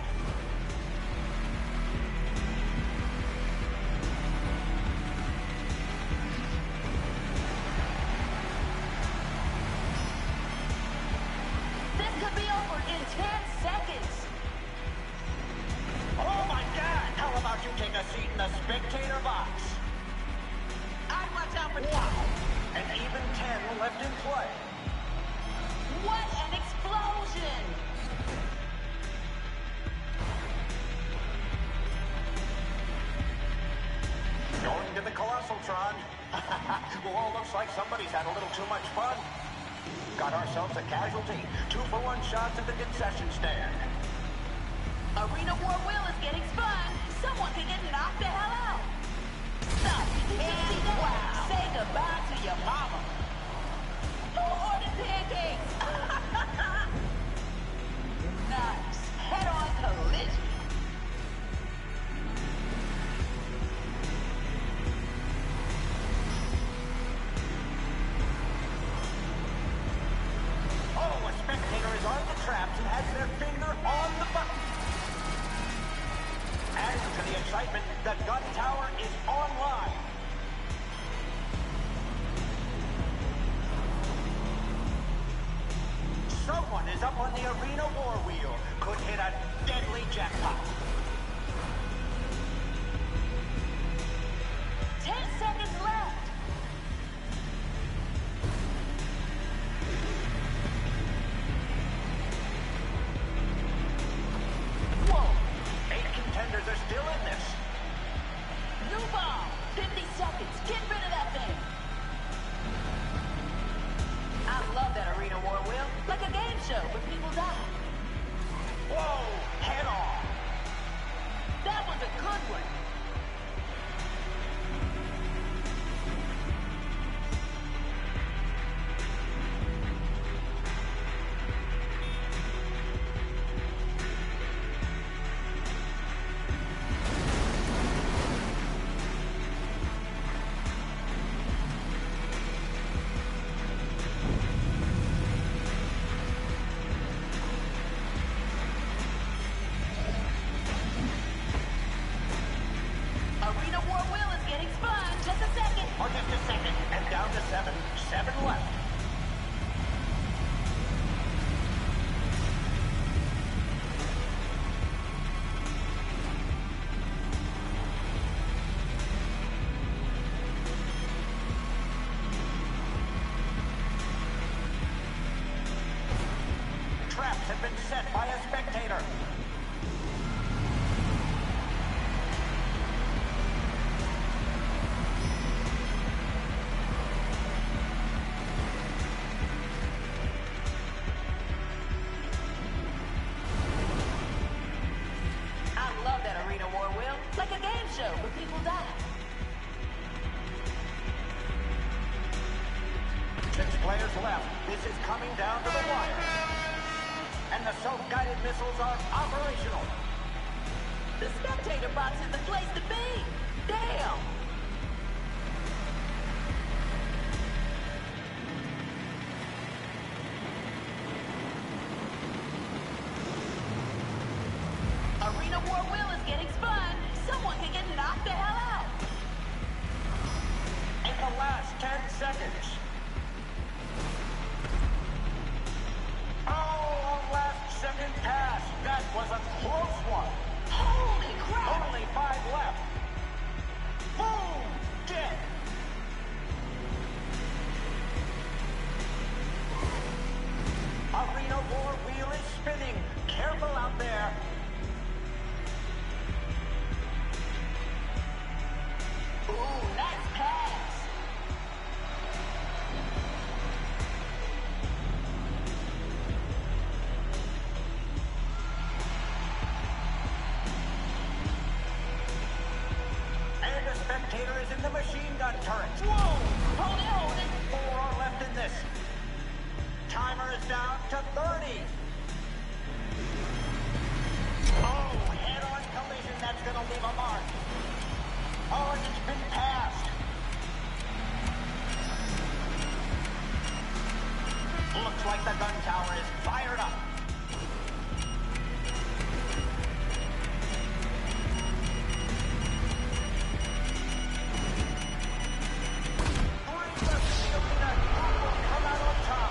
J: This could be over in 10 seconds.
E: Oh my God! How about you take a seat in the spectator box?
J: I'd watch out for
E: Wow! And even 10 left in play.
J: What an explosion!
E: Going to the Colossal Tron. Well, looks like somebody's had a little too much fun. Got ourselves a casualty. 2-for-1 shots at the concession stand.
J: Arena War Will is getting spun. Someone could get knocked the hell out. Stop. Wow. Say goodbye to your mama. Who ordered pancakes? Nice. Head-on collision.
E: Oh, a spectator is on the traps and has their finger on the button. Adding to the excitement, the gun the Arena War Wheel could hit a deadly jackpot.
J: 10 seconds left.
E: Whoa! 8 contenders are still in this.
J: New ball. 50 seconds. Get rid of that thing. I love that Arena War Wheel. Like a game show, but people die.
E: Whoa! Head on!
J: That was a good one. Arena War Wheel is getting spun. Just a second.
E: Or just a second, and down to 7. 7 left. Traps have been set by a spectator.
J: I love that Arena War Wheel. Like a game show, but people die.
E: 6 players left. This is coming down to the wire. And the self-guided missiles are operational.
J: The spectator box is the place to be. Damn. Arena War Wheel is getting spun. Someone can get knocked the hell out.
E: In the last 10 seconds. Oh, last second pass. That was a close one.
J: Holy crap.
E: Only 5 left. Boom! Dead. Arena War Wheel is spinning. Careful out there.
J: Ooh, nice pass.
E: And the spectator is in the machine gun turret.
J: Whoa! Hold it, hold it.
E: 4 are left in this. Timer is down to 30. Oh, head-on collision. That's going to leave a mark. Oh, and it's been passed. Looks like the gun tower is fired up. Three left in the arena. Who will come out on top?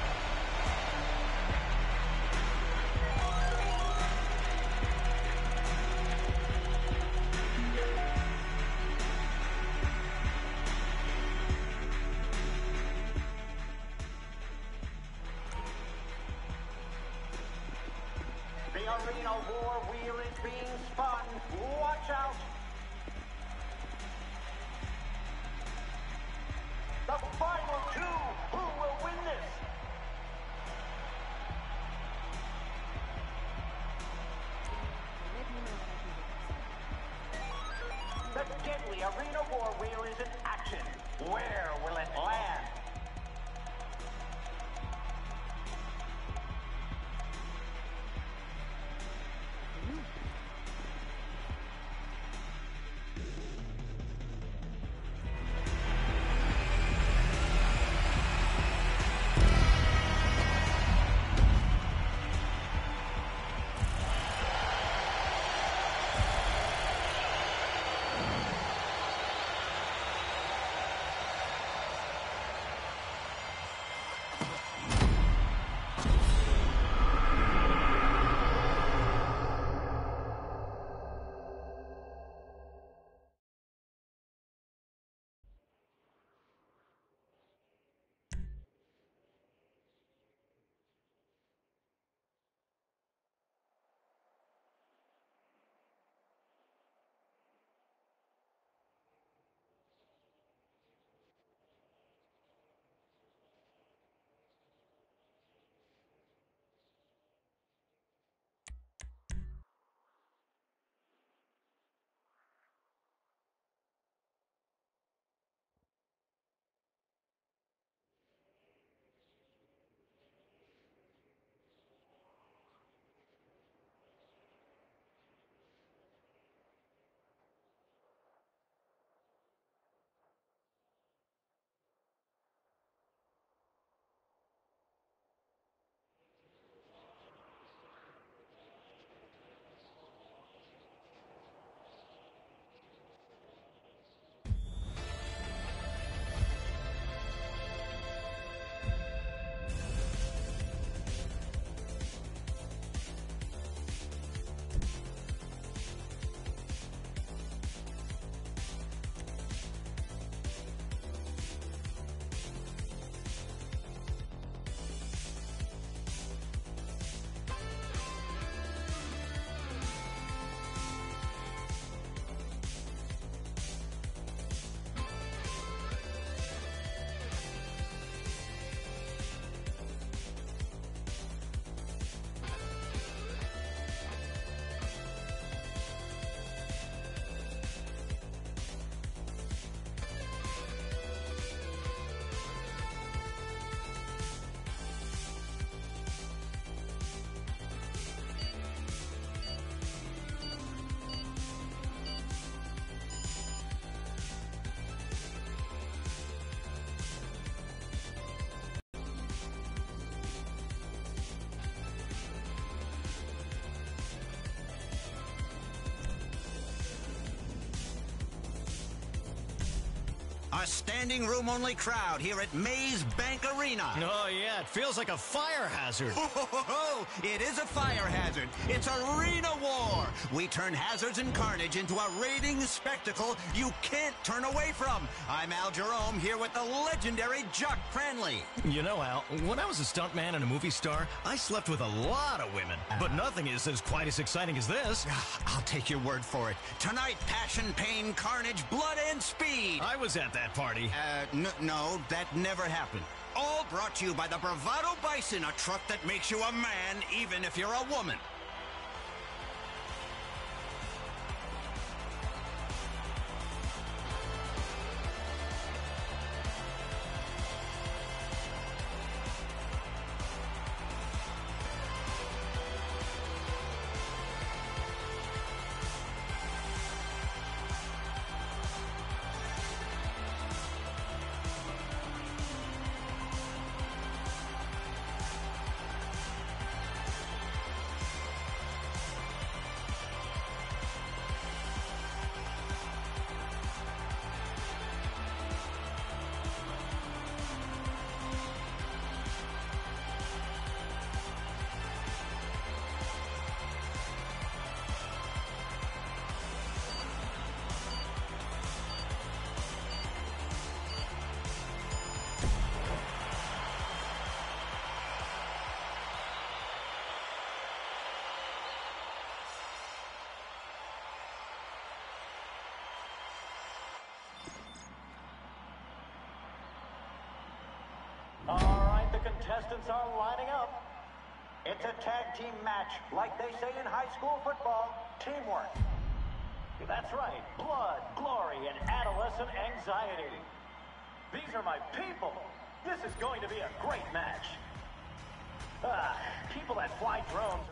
E: The Arena War Wheel is being spun. Watch out! The final 2. Who will win this? The deadly Arena War Wheel is in action. Where will it land?
K: A standing room only crowd here at Maze Bank Arena.
F: Oh, yeah, it feels like a fire hazard.
K: It is a fire hazard. It's Arena War. We turn hazards and carnage into a rating spectacle you can't turn away from. I'm Al Jerome here with the legendary Jock Cranley.
F: You know, Al, when I was a stuntman and a movie star, I slept with a lot of women. But nothing is as quite as exciting as this.
K: I'll take your word for it. Tonight, passion, pain, carnage, blood, and speed.
F: I was at that party.
K: No, that never happened. All brought to you by the Bravado Bison, a truck that makes you a man even if you're a woman.
E: All right, the contestants are lining up. It's a tag team match, like they say in high school football, teamwork. That's right, blood, glory, and adolescent anxiety. These are my people. This is going to be a great match. People that fly drones.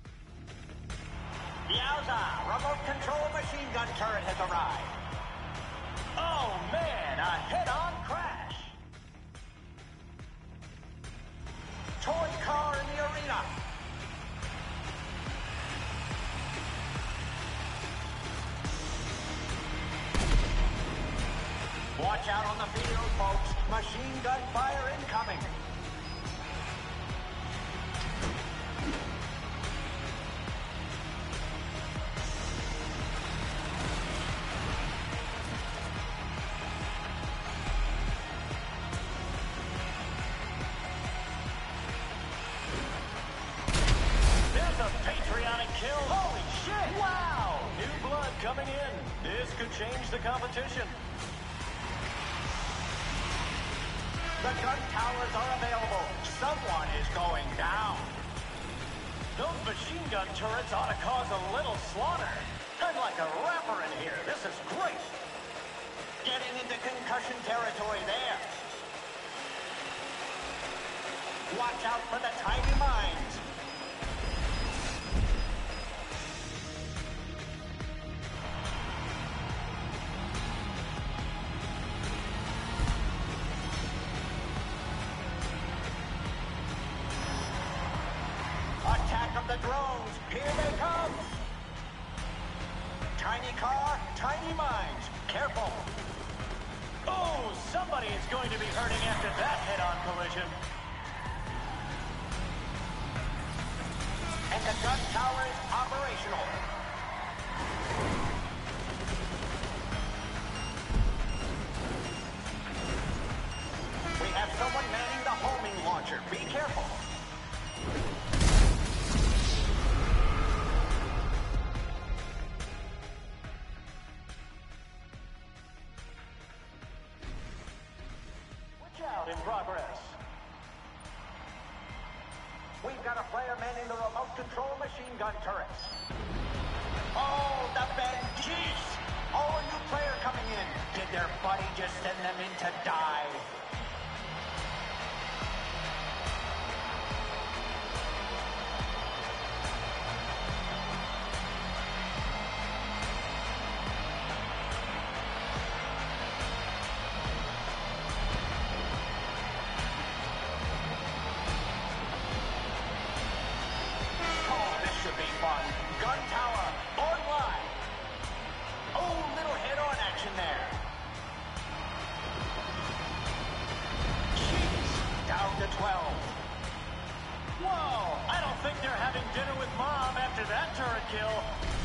J: Yowza! Remote control machine gun turret has arrived.
E: Oh man, a head-on crash.
J: Toy car in the arena. Watch out on the field, folks. Machine gun fire incoming.
E: There's a patriotic kill. Holy shit! Wow! New blood coming in. This could change the competition.
J: The gun towers are available. Someone is going down.
E: Those machine gun turrets ought to cause a little slaughter. I'm like a rapper in here. This is great.
J: Getting into concussion territory there. Watch out for the tiny mines. Attack of the drones. Here they come. Tiny car, tiny mines. Careful.
E: Oh, somebody is going to be hurting after that head-on collision.
J: And the gun tower is operational. We have someone manning the homing launcher. Be careful.
E: Watch out in progress.
J: We've got a player manning the remote control machine gun turrets. Oh, the Benjis! Oh, a new player coming in. Did their buddy just send them in to die? Oh, this should be fun. Gun tower, online. Oh, little head-on action there.
E: 12. Whoa! I don't think they're having dinner with Mom after that turret kill.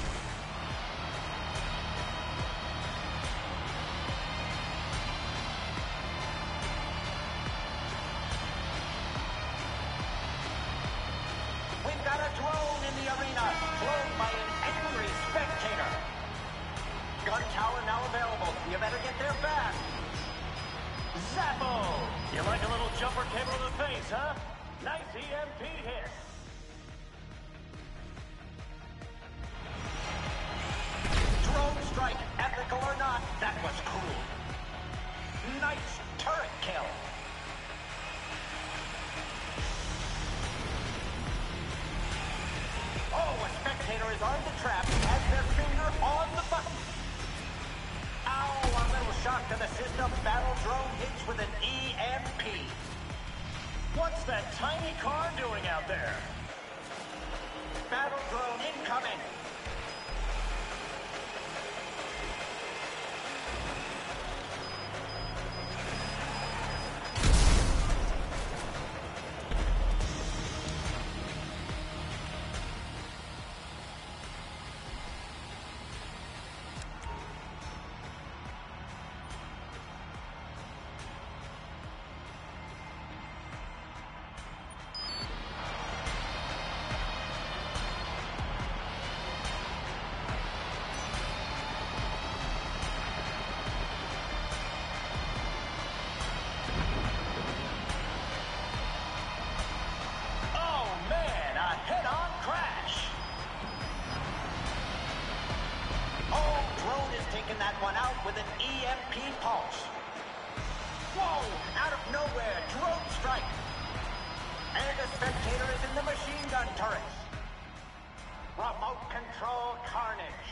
E: We've got a drone in the arena, flown by an angry spectator. Gun tower now available. You better get there fast. Zappo! You like a little jumper cable to the face, huh? Nice EMP hit. Drone strike, ethical or not, that was cool. Nice turret kill. Oh, a spectator is on the trap and has their finger on the button. Ow, a little shock to the system. Battle drone hits with an EMP. What's that tiny car doing out there? Battle drone incoming. That one out with an EMP pulse. Whoa! Out of nowhere, drone strike. And a spectator is in the machine gun turrets. Remote control carnage.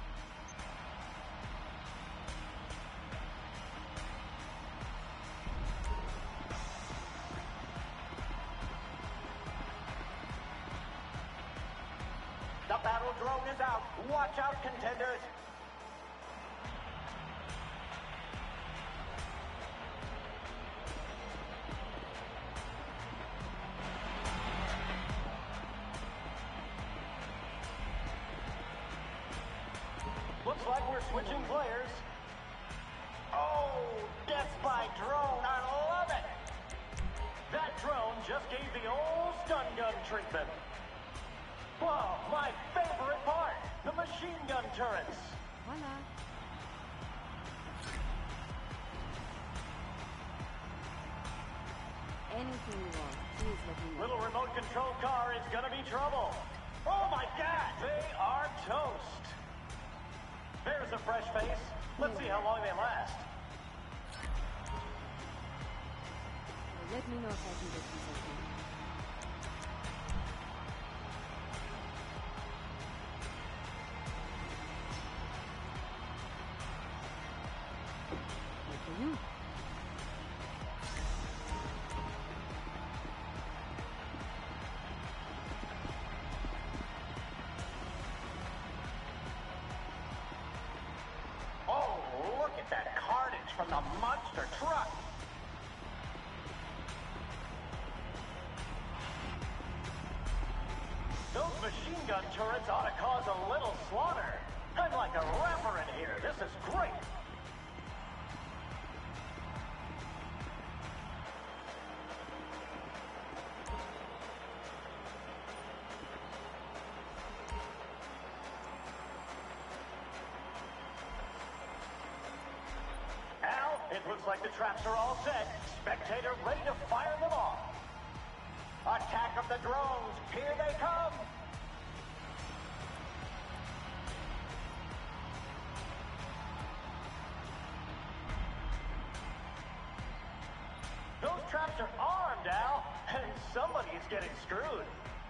E: The battle drone is out. Watch out, contenders. Looks like we're switching players. Oh, death by drone. I love it. That drone just gave the old stun gun treatment. Whoa, my favorite part, the machine gun turrets.
G: Voila. Anything you want, please let me know.
E: Little remote control car is gonna be trouble. Oh my God, they are toast. There's a fresh face. Let's see how long they last.
G: Let me know if I can get you something. Good for you.
E: Look at that carnage from the monster truck. Those machine gun turrets ought to cause a little slaughter. I'm like a rapper in here. This is great. It looks like the traps are all set. Spectator ready to fire them off. Attack of the drones. Here they come. Those traps are armed, Al, and somebody's getting screwed.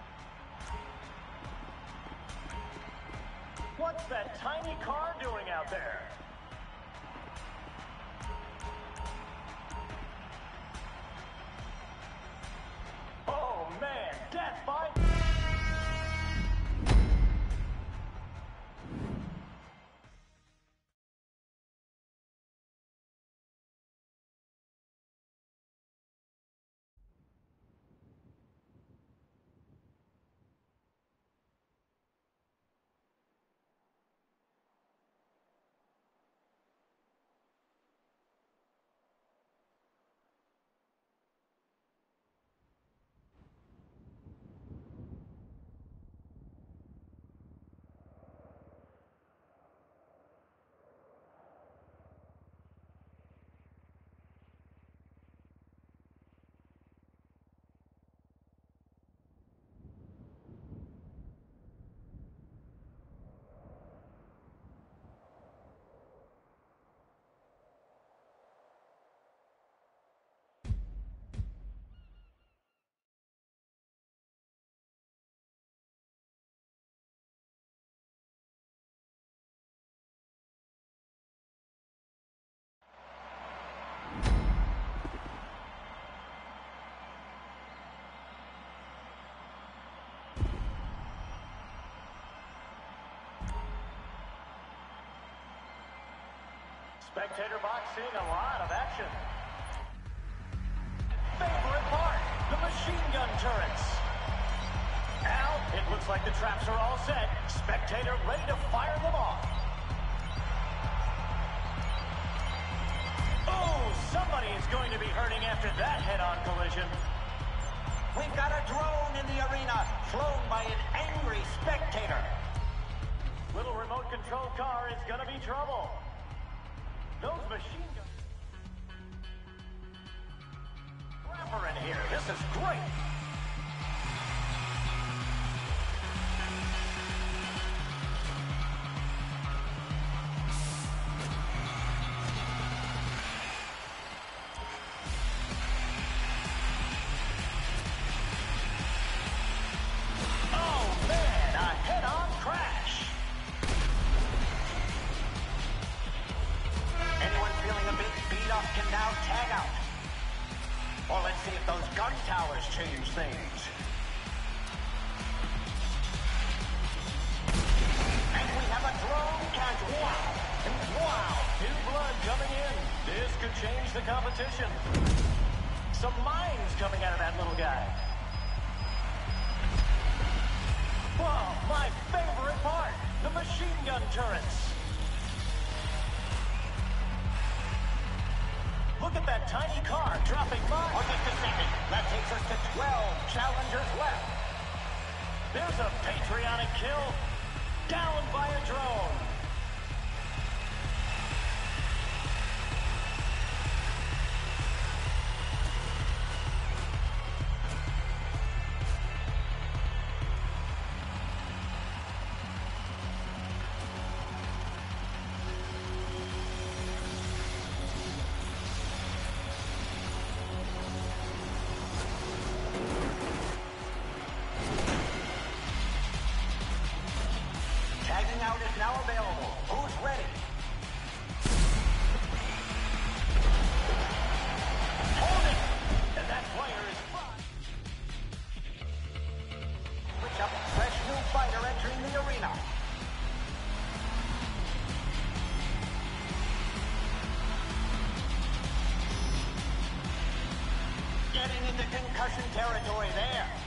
E: What's that tiny car doing out there? Oh, man, death by... Spectator box seeing a lot of action. Favorite part, the machine gun turrets. Now, it looks like the traps are all set. Spectator ready to fire them off. Oh, somebody is going to be hurting after that head-on collision.
J: We've got a drone in the arena, flown by an angry spectator.
E: Little remote-controlled car is gonna be trouble. Those machine guns... Rapper in here, this is great. Change things. And we have a drone catch. Wow! And wow! New blood coming in. This could change the competition. Some mines coming out of that little guy. Whoa! My favorite part. The machine gun turrets. Look at that tiny car dropping mines.
J: Oh, just a second. That takes us to 12 challengers left.
E: There's a patriotic kill. Down by a drone.
J: Tagging out is now available. Who's ready?
E: Hold it! And that player is fine.
J: Switch up, fresh new fighter entering the arena. Getting into concussion territory there.